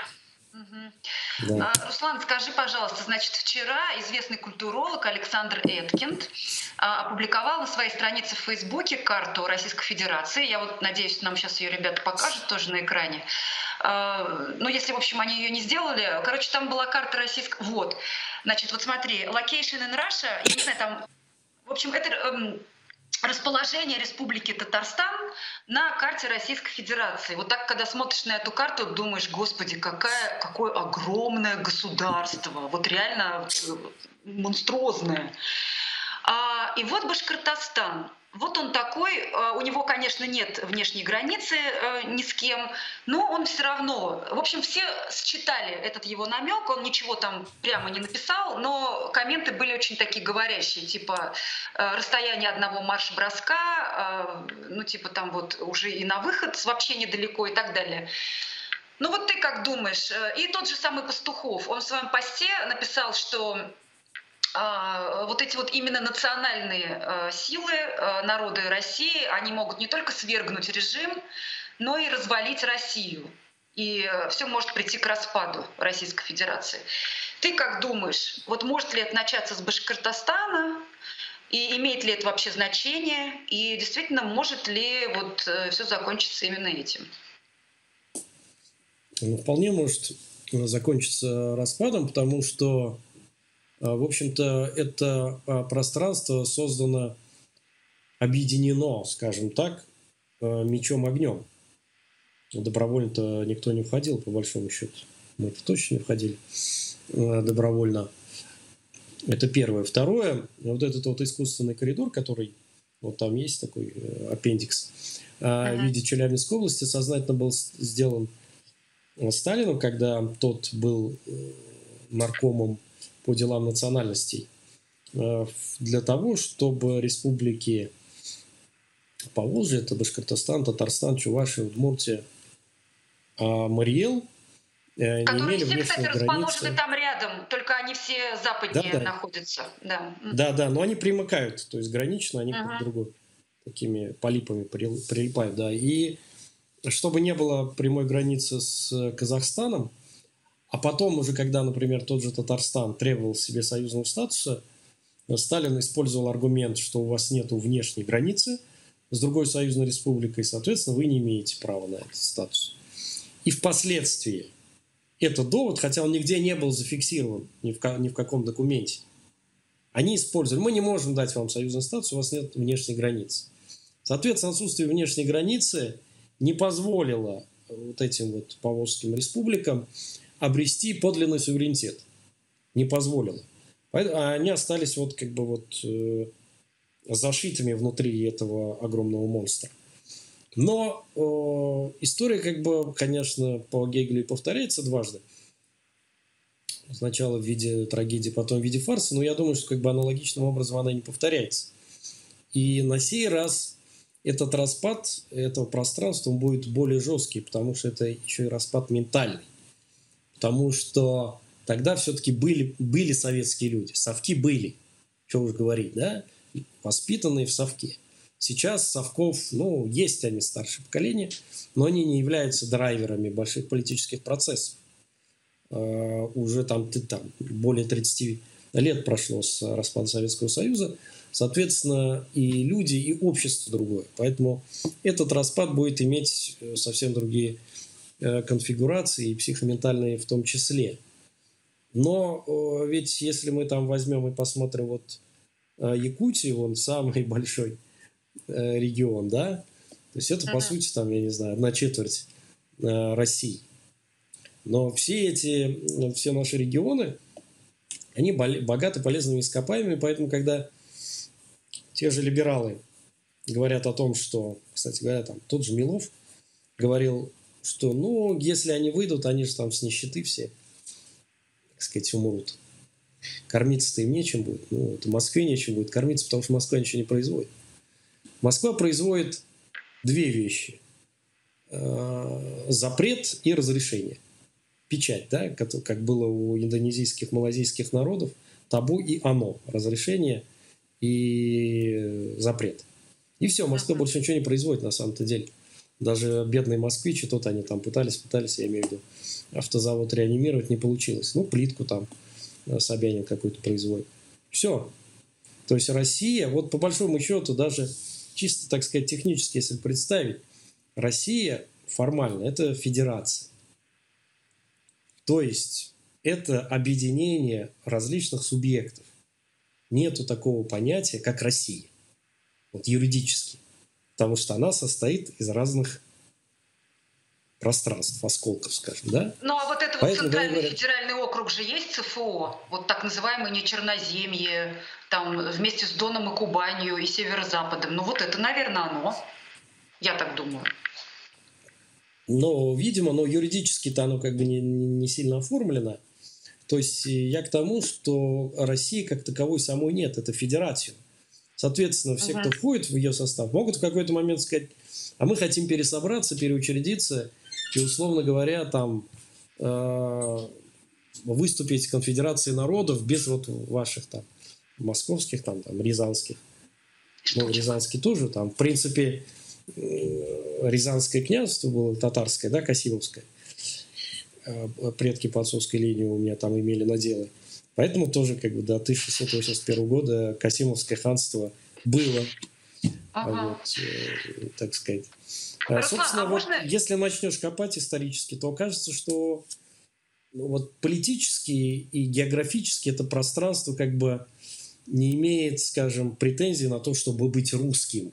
Да. Руслан, скажи, пожалуйста, значит, вчера известный культуролог Александр Эткинд опубликовал на своей странице в Фейсбуке карту Российской Федерации. Я вот надеюсь, нам сейчас ее ребята покажут тоже на экране. Ну, если, в общем, они ее не сделали. Короче, там была карта российская. Вот. Значит, вот смотри, location in Russia, я не знаю, там, в общем, это расположение Республики Татарстан на карте Российской Федерации. Вот так, когда смотришь на эту карту, думаешь, господи, какая, какое огромное государство. Вот реально монструозное. А, и вот Башкортостан. Вот он такой, у него, конечно, нет внешней границы ни с кем, но он все равно, в общем, все считали этот его намек, он ничего там прямо не написал, но комменты были очень такие говорящие, типа расстояние одного марш-броска, ну типа там вот уже и на выход вообще недалеко и так далее. Ну вот ты как думаешь? И тот же самый Пастухов, он в своем посте написал, что вот эти вот именно национальные силы народа России, они могут не только свергнуть режим, но и развалить Россию. И все может прийти к распаду Российской Федерации. Ты как думаешь, вот может ли это начаться с Башкортостана? И имеет ли это вообще значение? И действительно, может ли вот все закончиться именно этим? Ну, вполне может закончиться распадом, потому что в общем-то, это пространство создано, объединено, скажем так, мечом огнем. Добровольно-то никто не входил, по большому счету. Мы-то точно не входили добровольно. Это первое. Второе, вот этот вот искусственный коридор, который, вот там есть такой аппендикс, uh-huh. в виде Челябинской области, сознательно был сделан Сталину, когда тот был наркомом по делам национальностей, для того, чтобы республики Поволжья, это Башкортостан, Татарстан, Чувашия, Удмуртия, а Мариэл не Которые имели все, кстати, внешней расположены границы. там рядом, только они все Да, западнее да, находятся. Да. да, да, но они примыкают, то есть гранично они друг к Мгм. другу такими полипами прил- прилипают, да. И чтобы не было прямой границы с Казахстаном, а потом уже, когда, например, тот же Татарстан требовал себе союзного статуса, Сталин использовал аргумент, что у вас нет внешней границы с другой союзной республикой, соответственно, вы не имеете права на этот статус. И впоследствии этот довод, хотя он нигде не был зафиксирован, ни в, ни в каком документе, они использовали. Мы не можем дать вам союзный статус, у вас нет внешней границы. Соответственно, отсутствие внешней границы не позволило вот этим вот поволжским республикам обрести подлинный суверенитет. Не позволило. А они остались вот как бы вот э, зашитыми внутри этого огромного монстра. Но э, история как бы, конечно, по Гегелю повторяется дважды. Сначала в виде трагедии, потом в виде фарса, но я думаю, что как бы аналогичным образом она не повторяется. И на сей раз этот распад этого пространства он будет более жесткий, потому что это еще и распад ментальный. Потому что тогда все-таки были, были советские люди, совки были, что уж говорить, да, воспитанные в совке. Сейчас совков, ну, есть они старшее поколение, но они не являются драйверами больших политических процессов. Uh, уже там, там более тридцати лет прошло с распада Советского Союза, соответственно, и люди, и общество другое. Поэтому этот распад будет иметь совсем другие uh, конфигурации, и психоментальные в том числе. Но uh, ведь если мы там возьмем и посмотрим вот uh, Якутию, он самый большой uh, регион, да, то есть это, uh-huh. по сути, там, я не знаю, одна четверть uh, России. Но все эти, все наши регионы, они богаты полезными ископаемыми, поэтому, когда те же либералы говорят о том, что, кстати говоря, там тот же Милов говорил, что, ну, если они выйдут, они же там с нищеты все, так сказать, умрут. Кормиться-то им нечем будет. Ну, это Москве нечем будет кормиться, потому что Москва ничего не производит. Москва производит две вещи. Запрет и разрешение. Печать, да, как, как было у индонезийских, малазийских народов, табу и оно, разрешение и запрет. И все, Москва больше ничего не производит на самом-то деле. Даже бедные москвичи, тот они там пытались, пытались, я имею в виду, автозавод реанимировать, не получилось. Ну, плитку там Собянин какой-то производит. Все. То есть Россия, вот по большому счету, даже чисто, так сказать, технически, если представить, Россия формально, это федерация. То есть это объединение различных субъектов. Нету такого понятия, как Россия. Вот юридически. Потому что она состоит из разных пространств, осколков, скажем, да? Ну, а вот это Поэтому, вот центральный говорят, федеральный округ же есть ЦФО, вот так называемое Нечерноземье, там вместе с Доном и Кубанью и Северо-Западом. Ну, вот это, наверное, оно. Я так думаю. Но, видимо, но юридически-то оно как бы не, не сильно оформлено. То есть я к тому, что России как таковой самой нет, это федерация. Соответственно, все, uh-huh. кто входит в ее состав, могут в какой-то момент сказать, а мы хотим пересобраться, переучредиться и, условно говоря, там э, выступить в конфедерации народов без вот ваших там московских, там, там рязанских. Ну, Рязанский тоже там, в принципе, Рязанское княжество было татарское, да, Касимовское. Предки по отцовской линии у меня там имели наделы. Поэтому тоже как бы до тысяча шестьсот восемьдесят первого года Касимовское ханство было. Ага. Вот, так сказать. Руслан, собственно, а вот можно... если начнешь копать исторически, то окажется, что ну, вот политически и географически это пространство как бы не имеет, скажем, претензий на то, чтобы быть русским.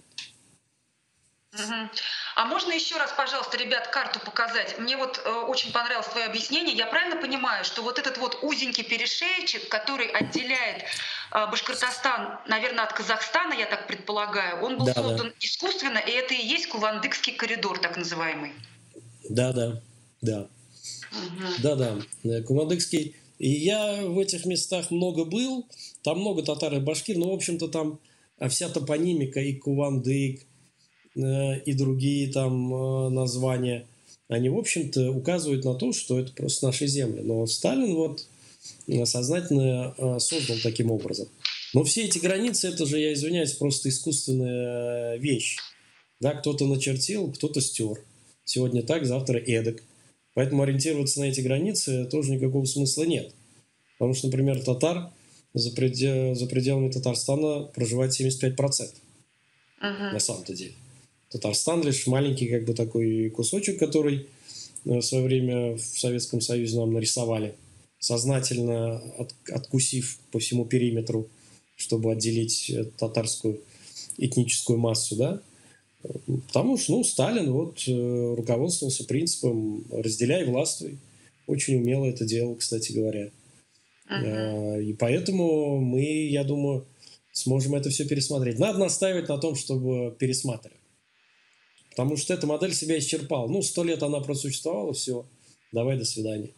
Угу. А можно еще раз, пожалуйста, ребят, карту показать? Мне вот э, очень понравилось твое объяснение. Я правильно понимаю, что вот этот вот узенький перешейчик, который отделяет э, Башкортостан, наверное, от Казахстана, я так предполагаю, он был да, создан да. искусственно, и это и есть Куландыкский коридор, так называемый? Да, да. Да. Мгм. Да-да, э, Кумадыкский. И я в этих местах много был, там много татар и башкир, но, в общем-то, там а, вся топонимика и Кувандык, э, и другие там э, названия, они, в общем-то, указывают на то, что это просто наши земли. Но Сталин вот э, сознательно э, создал таким образом. Но все эти границы, это же, я извиняюсь, просто искусственная вещь. Да, кто-то начертил, кто-то стер. Сегодня так, завтра эдак. Поэтому ориентироваться на эти границы тоже никакого смысла нет. Потому что, например, татар за, предел, за пределами Татарстана проживает семьдесят пять процентов на Мгм. самом-то деле. Татарстан лишь маленький как бы такой кусочек, который в свое время в Советском Союзе нам нарисовали, сознательно от, откусив по всему периметру, чтобы отделить татарскую этническую массу, да. Потому что, ну, Сталин вот э, руководствовался принципом «разделяй, властвуй». Очень умело это делал, кстати говоря. Мгм. Э, и поэтому мы, я думаю, сможем это все пересмотреть. Надо настаивать на том, чтобы пересматривать. Потому что эта модель себя исчерпала. Ну, сто лет она просуществовала, все, давай, до свидания.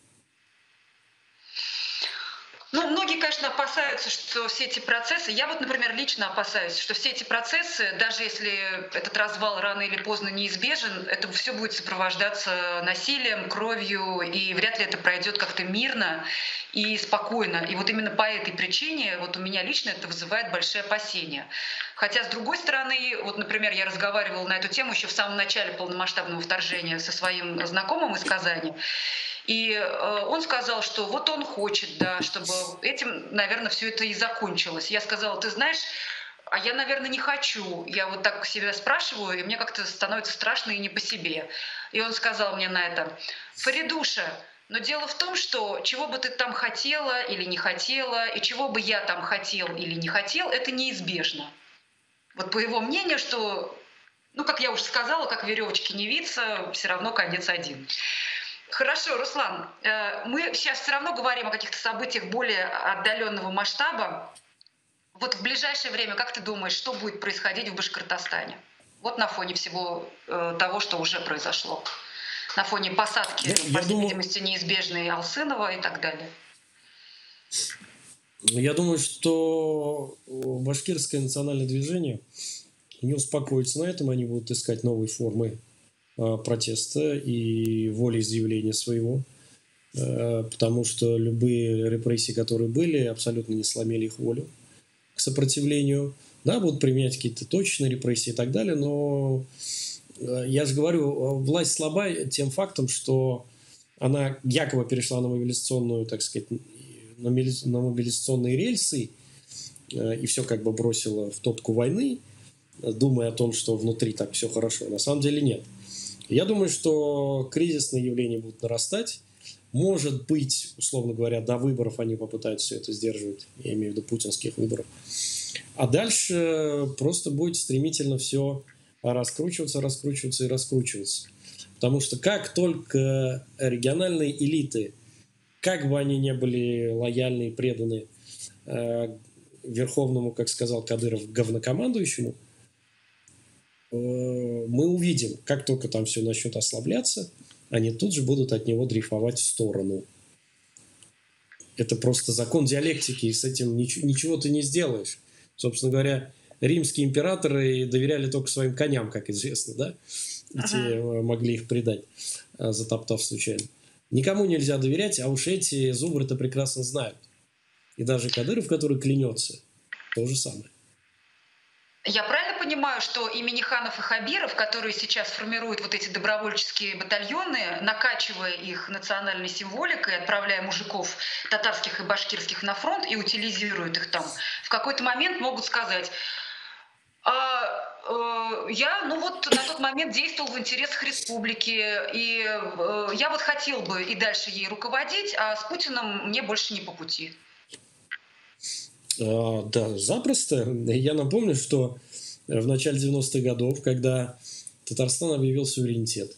Ну, многие, конечно, опасаются, что все эти процессы, я вот, например, лично опасаюсь, что все эти процессы, даже если этот развал рано или поздно неизбежен, это все будет сопровождаться насилием, кровью, и вряд ли это пройдет как-то мирно и спокойно. И вот именно по этой причине вот у меня лично это вызывает большие опасения. Хотя, с другой стороны, вот, например, я разговаривала на эту тему еще в самом начале полномасштабного вторжения со своим знакомым из Казани, и э, он сказал, что вот он хочет, да, чтобы этим, наверное, все это и закончилось. Я сказала, ты знаешь, а я, наверное, не хочу. Я вот так себя спрашиваю, и мне как-то становится страшно и не по себе. И он сказал мне на это: Фаридуша, но дело в том, что чего бы ты там хотела или не хотела, и чего бы я там хотел или не хотел, это неизбежно. Вот по его мнению, что, ну, как я уже сказала, как веревочки не виться, все равно конец один. Хорошо, Руслан, э, мы сейчас все равно говорим о каких-то событиях более отдаленного масштаба. Вот в ближайшее время, как ты думаешь, что будет происходить в Башкортостане? Вот на фоне всего э, того, что уже произошло. На фоне посадки, Ну, по я всей думаю, видимости, неизбежной Алсынова и так далее. я думаю, что башкирское национальное движение не успокоится на этом, они будут искать новые формы э, протеста и волеизъявления своего, э, потому что любые репрессии, которые были, абсолютно не сломили их волю к сопротивлению. Да, будут применять какие-то точечные репрессии и так далее, но э, я же говорю, власть слаба тем фактом, что она якобы перешла на мобилизационную, так сказать, на мобилизационные рельсы э, и все как бы бросила в топку войны, думая о том, что внутри так все хорошо. На самом деле нет. Я думаю, что кризисные явления будут нарастать. Может быть, условно говоря, до выборов они попытаются все это сдерживать. Я имею в виду путинских выборов. А дальше просто будет стремительно все раскручиваться, раскручиваться и раскручиваться. Потому что как только региональные элиты, как бы они ни были лояльны и преданы э, верховному, как сказал Кадыров, говнокомандующему, э, мы увидим, как только там все начнет ослабляться, они тут же будут от него дрейфовать в сторону. Это просто закон диалектики, и с этим ничего, ничего ты не сделаешь. Собственно говоря, римские императоры доверяли только своим коням, как известно, да? И те Мгм. могли их предать, затоптав случайно. Никому нельзя доверять, а уж эти зубры это прекрасно знают. И даже Кадыров, который клянется, то же самое. Я правильно понимаю, что и Миниханов, и Хабиров, которые сейчас формируют вот эти добровольческие батальоны, накачивая их национальной символикой, отправляя мужиков татарских и башкирских на фронт и утилизируют их там, в какой-то момент могут сказать: а, э, я, ну вот на тот момент действовал в интересах республики, и э, я вот хотел бы и дальше ей руководить, а с Путиным мне больше не по пути. А, да, запросто. Я напомню, что в начале девяностых годов, когда Татарстан объявил суверенитет,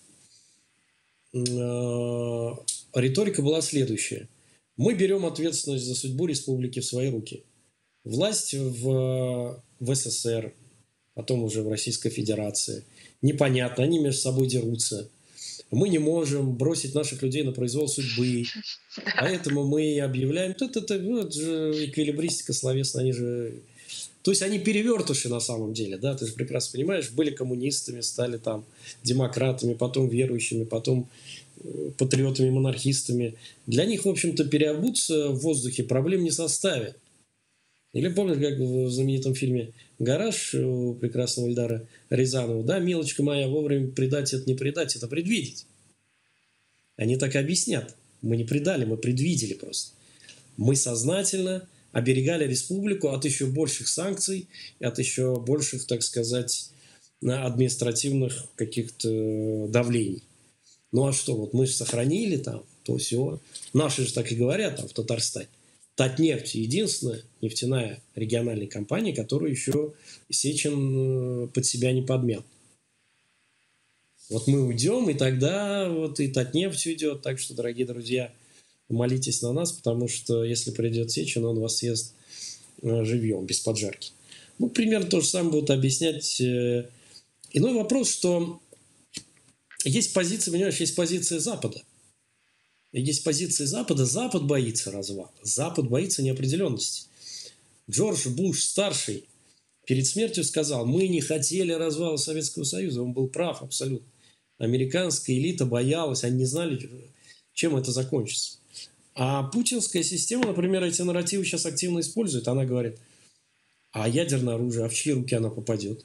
риторика была следующая. Мы берем ответственность за судьбу республики в свои руки. Власть в, в СССР, потом уже в Российской Федерации. Непонятно, они между собой дерутся. Мы не можем бросить наших людей на произвол судьбы, поэтому мы объявляем... Это, это, это же эквилибристика словесная, они же... То есть они перевертыши на самом деле, да, ты же прекрасно понимаешь, были коммунистами, стали там демократами, потом верующими, потом патриотами, монархистами. Для них, в общем-то, переобуться в воздухе проблем не составит. Или помнишь, как в знаменитом фильме «Гараж» у прекрасного Эльдара Рязанова, да, милочка моя, вовремя предать – это не предать, это предвидеть. Они так и объяснят. Мы не предали, мы предвидели просто. Мы сознательно оберегали республику от еще больших санкций, от еще больших, так сказать, административных каких-то давлений. Ну а что, вот мы же сохранили там, то все. Наши же так и говорят там в Татарстане. Татнефть – единственная нефтяная региональная компания, которую еще Сечин под себя не подмял. Вот мы уйдем, и тогда вот и Татнефть уйдет. Так что, дорогие друзья, молитесь на нас, потому что если придет Сечин, он вас съест живьем, без поджарки. Ну, примерно то же самое будут объяснять. Иной вопрос, что есть позиция, понимаешь, есть позиция Запада. Есть позиция Запада. Запад боится развала. Запад боится неопределенности. Джордж Буш старший перед смертью сказал: мы не хотели развала Советского Союза. Он был прав абсолютно. Американская элита боялась, они не знали, чем это закончится. А путинская система, например, эти нарративы сейчас активно использует. Она говорит: а ядерное оружие, а в чьи руки оно попадет?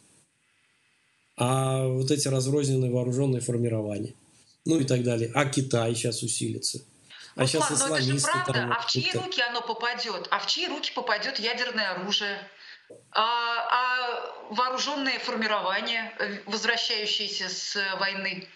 А вот эти разрозненные вооруженные формирования, ну и так далее. А Китай сейчас усилится. А Руслан, сейчас но это же исламисты правда. там. А в чьи это... руки оно попадет? А в чьи руки попадет ядерное оружие? А, а вооруженные формирования, возвращающиеся с войны?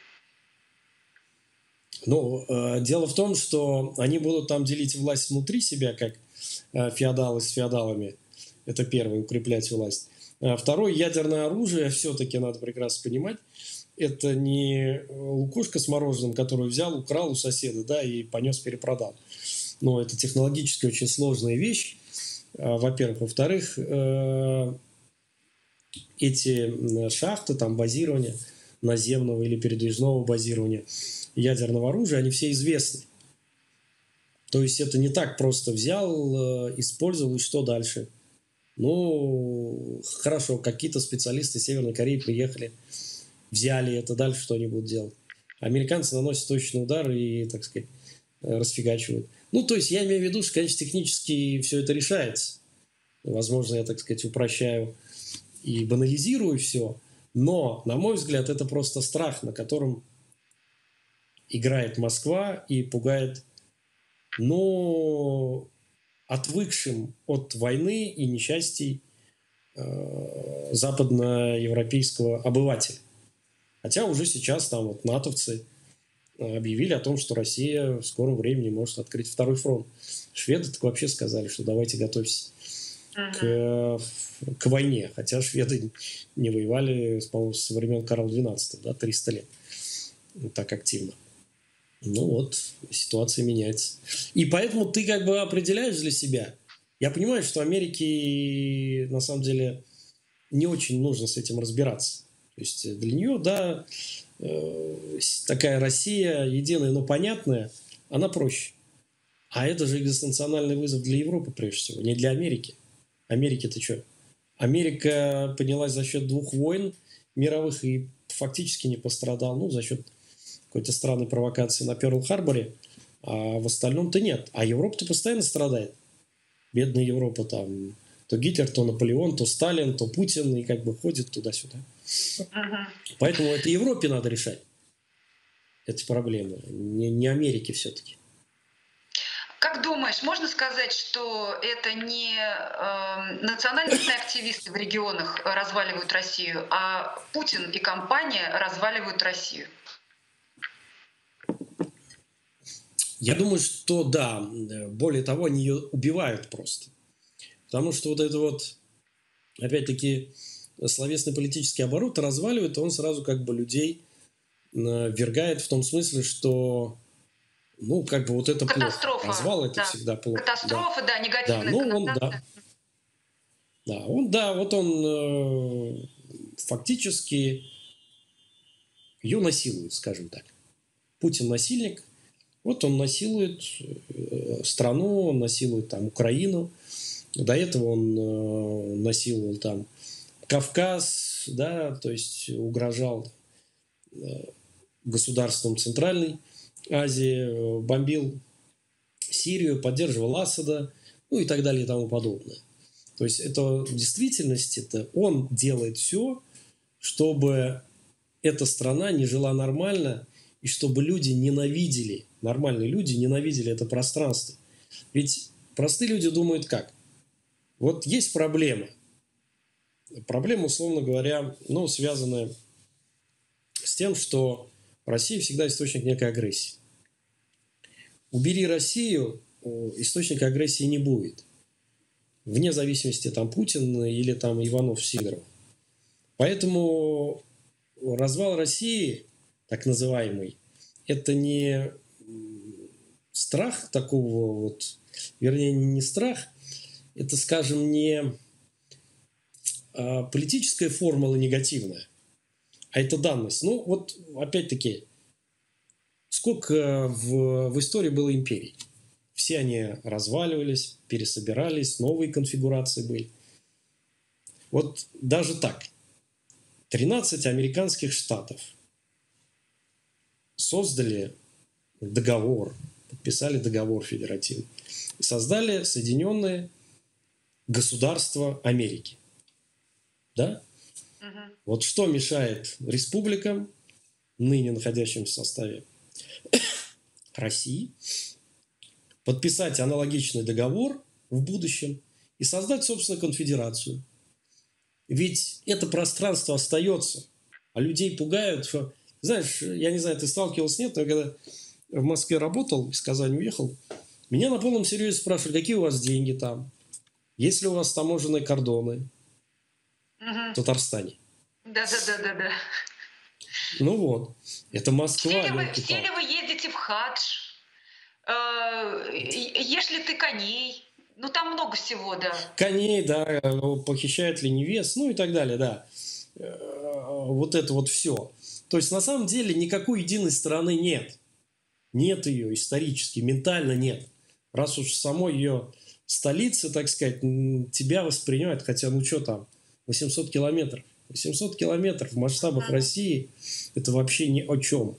Ну, э, дело в том, что они будут там делить власть внутри себя, как э, феодалы с феодалами. Это первое, укреплять власть. А второе, ядерное оружие, все-таки надо прекрасно понимать, это не лукошка с мороженым, которую взял, украл у соседа, да, и понес, перепродал. Но это технологически очень сложная вещь, во-первых. Во-вторых, эти шахты, там, базирования наземного или передвижного базирования ядерного оружия, они все известны. То есть это не так просто взял, использовал, и что дальше? Ну, хорошо, какие-то специалисты Северной Кореи приехали, взяли это, дальше что они будут делать? Американцы наносят точный удар и, так сказать, расфигачивают. Ну, то есть я имею в виду, что, конечно, технически все это решается. Возможно, я, так сказать, упрощаю и банализирую все, но, на мой взгляд, это просто страх, на котором играет Москва и пугает, но отвыкшим от войны и несчастий э, западноевропейского обывателя. Хотя уже сейчас там вот натовцы объявили о том, что Россия в скором времени может открыть второй фронт. Шведы так вообще сказали, что давайте готовьтесь к, к войне. Хотя шведы не воевали, по-моему, со времен Карла двенадцатого, да, триста лет. Так активно. Ну вот, ситуация меняется. И поэтому ты как бы определяешь для себя. Я понимаю, что Америке на самом деле не очень нужно с этим разбираться. То есть для нее, да, такая Россия единая, но понятная, она проще. А это же экзистенциональный вызов для Европы, прежде всего, не для Америки. Америки-то что? Америка поднялась за счет двух войн мировых и фактически не пострадала, ну, за счет какой-то странной провокации на Пёрл-Харборе, а в остальном-то нет. А Европа-то постоянно страдает. Бедная Европа там. То Гитлер, то Наполеон, то Сталин, то Путин, и как бы ходит туда-сюда. Uh-huh. Поэтому это Европе надо решать эти проблемы, не, не Америке все-таки. Как думаешь, можно сказать, что это не э, национальные активисты в регионах разваливают Россию, а Путин и компания разваливают Россию? Я думаю, что да. Более того, они ее убивают просто. Потому что вот это вот, опять-таки, словесный политический оборот разваливает, он сразу как бы людей ввергает в том смысле, что, ну, как бы вот это катастрофа, плохо. Развал это да. всегда плохо. Катастрофа, да, да, негативная да, ну, он, коннотация. Да. да, он, да, вот он э, фактически ее насилует, скажем так. Путин насильник. Вот он насилует страну, он насилует там Украину. До этого он насиловал там Кавказ, да, то есть угрожал государствам Центральной Азии, бомбил Сирию, поддерживал Асада, ну и так далее и тому подобное. То есть это в действительности-то он делает все, чтобы эта страна не жила нормально и чтобы люди ненавидели, нормальные люди ненавидели это пространство. Ведь простые люди думают как? Вот есть проблема. Проблема, условно говоря, ну, связанная с тем, что Россия всегда источник некой агрессии. Убери Россию, источника агрессии не будет. Вне зависимости, там, Путин или там Иванов-Сидоров. Поэтому развал России, так называемый, это не страх такого вот, вернее, не страх, это, скажем, не а, политическая формула негативная, а это данность. Ну, вот, опять-таки, сколько в, в истории было империй? Все они разваливались, пересобирались, новые конфигурации были. Вот даже так. тринадцать американских штатов создали договор, подписали договор федеративный и создали Соединенные Государства Америки. Да? Угу. Вот что мешает республикам, ныне находящимся в составе России, подписать аналогичный договор в будущем и создать, собственно, конфедерацию? Ведь это пространство остается, а людей пугают, что... Знаешь, я не знаю, ты сталкивался, нет, но когда в Москве работал, из Казани уехал, меня на полном серьезе спрашивали, какие у вас деньги там, есть ли у вас таможенные кордоны Угу. в Татарстане. Да-да-да-да-да. Ну вот, это Москва. Все ли вы, все ли вы ездите в хадж? Э, ешь ли ты коней? Ну, там много всего, да. Коней, да, похищают ли невест, ну и так далее, да. Вот это вот все. То есть, на самом деле, никакой единой страны нет. Нет ее исторически, ментально нет. Раз уж самой ее столица, так сказать, тебя воспринимает, хотя, ну что там, восемьсот километров. восемьсот километров в масштабах Ага. России – это вообще ни о чем.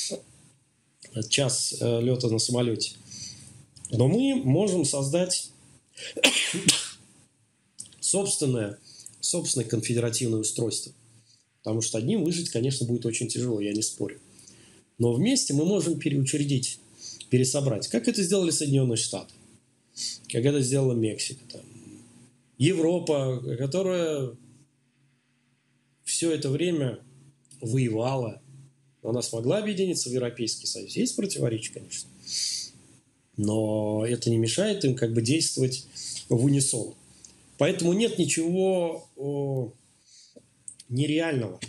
Час э, лета на самолете. Но мы можем создать собственное, собственное конфедеративное устройство. Потому что одним выжить, конечно, будет очень тяжело, я не спорю. Но вместе мы можем переучредить, пересобрать. Как это сделали Соединенные Штаты, как это сделала Мексика, там, Европа, которая все это время воевала, но она смогла объединиться в Европейский Союз. Есть противоречия, конечно. Но это не мешает им как бы действовать в унисон. Поэтому нет ничего о, нереального.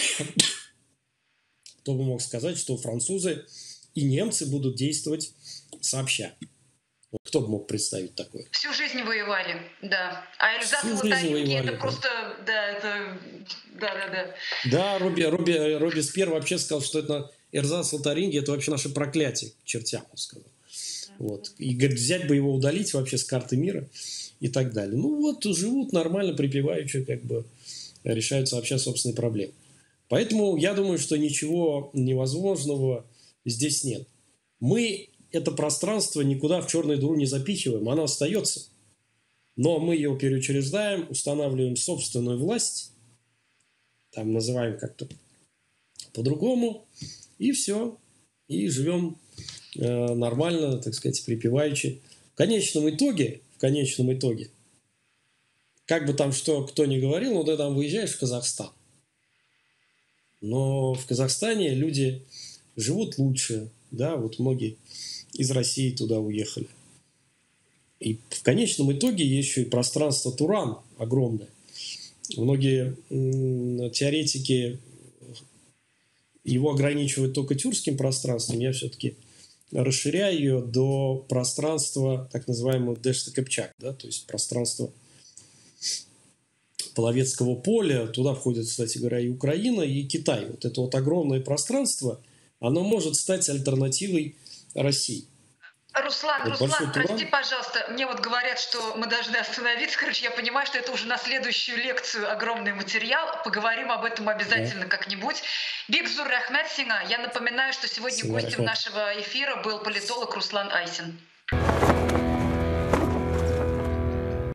Кто бы мог сказать, что французы и немцы будут действовать сообща? Вот кто бы мог представить такое? Всю жизнь воевали, да. А Эльзас и Всю жизнь Лотарингия воевали, это да. просто, да, это, да-да-да. Да, Робби, Робби, Робеспьер вообще сказал, что это Эльзас, Лотарингия, это вообще наше проклятие, к чертям, он сказал. Вот. И говорит, взять бы его удалить вообще с карты мира и так далее. Ну вот, живут нормально, припеваючи, как бы решают сообща собственные проблемы. Поэтому я думаю, что ничего невозможного здесь нет. Мы это пространство никуда в черную дыру не запихиваем, оно остается. Но мы его переучреждаем, устанавливаем собственную власть, там называем как-то по-другому, и все. И живем э, нормально, так сказать, припеваючи. В конечном итоге, в конечном итоге, как бы там что кто ни говорил, но ты там выезжаешь в Казахстан. Но в Казахстане люди живут лучше, да, вот многие из России туда уехали. И в конечном итоге есть еще и пространство Туран огромное. Многие м, теоретики его ограничивают только тюркским пространством. Я все-таки расширяю ее до пространства так называемого Дэшта-Кыпчак, да, то есть пространство Половецкого поля. Туда входит, кстати говоря, и Украина, и Китай. Вот это вот огромное пространство, оно может стать альтернативой России. Руслан, Вот Руслан, большой прости, Туран. пожалуйста, мне вот говорят, что мы должны остановиться. Короче, я понимаю, что это уже на следующую лекцию огромный материал. Поговорим об этом Да. обязательно как-нибудь. Бигзур Рахмет Синга. Я Я напоминаю, что сегодня Синга гостем Рахмет. нашего эфира был политолог Руслан Айсин.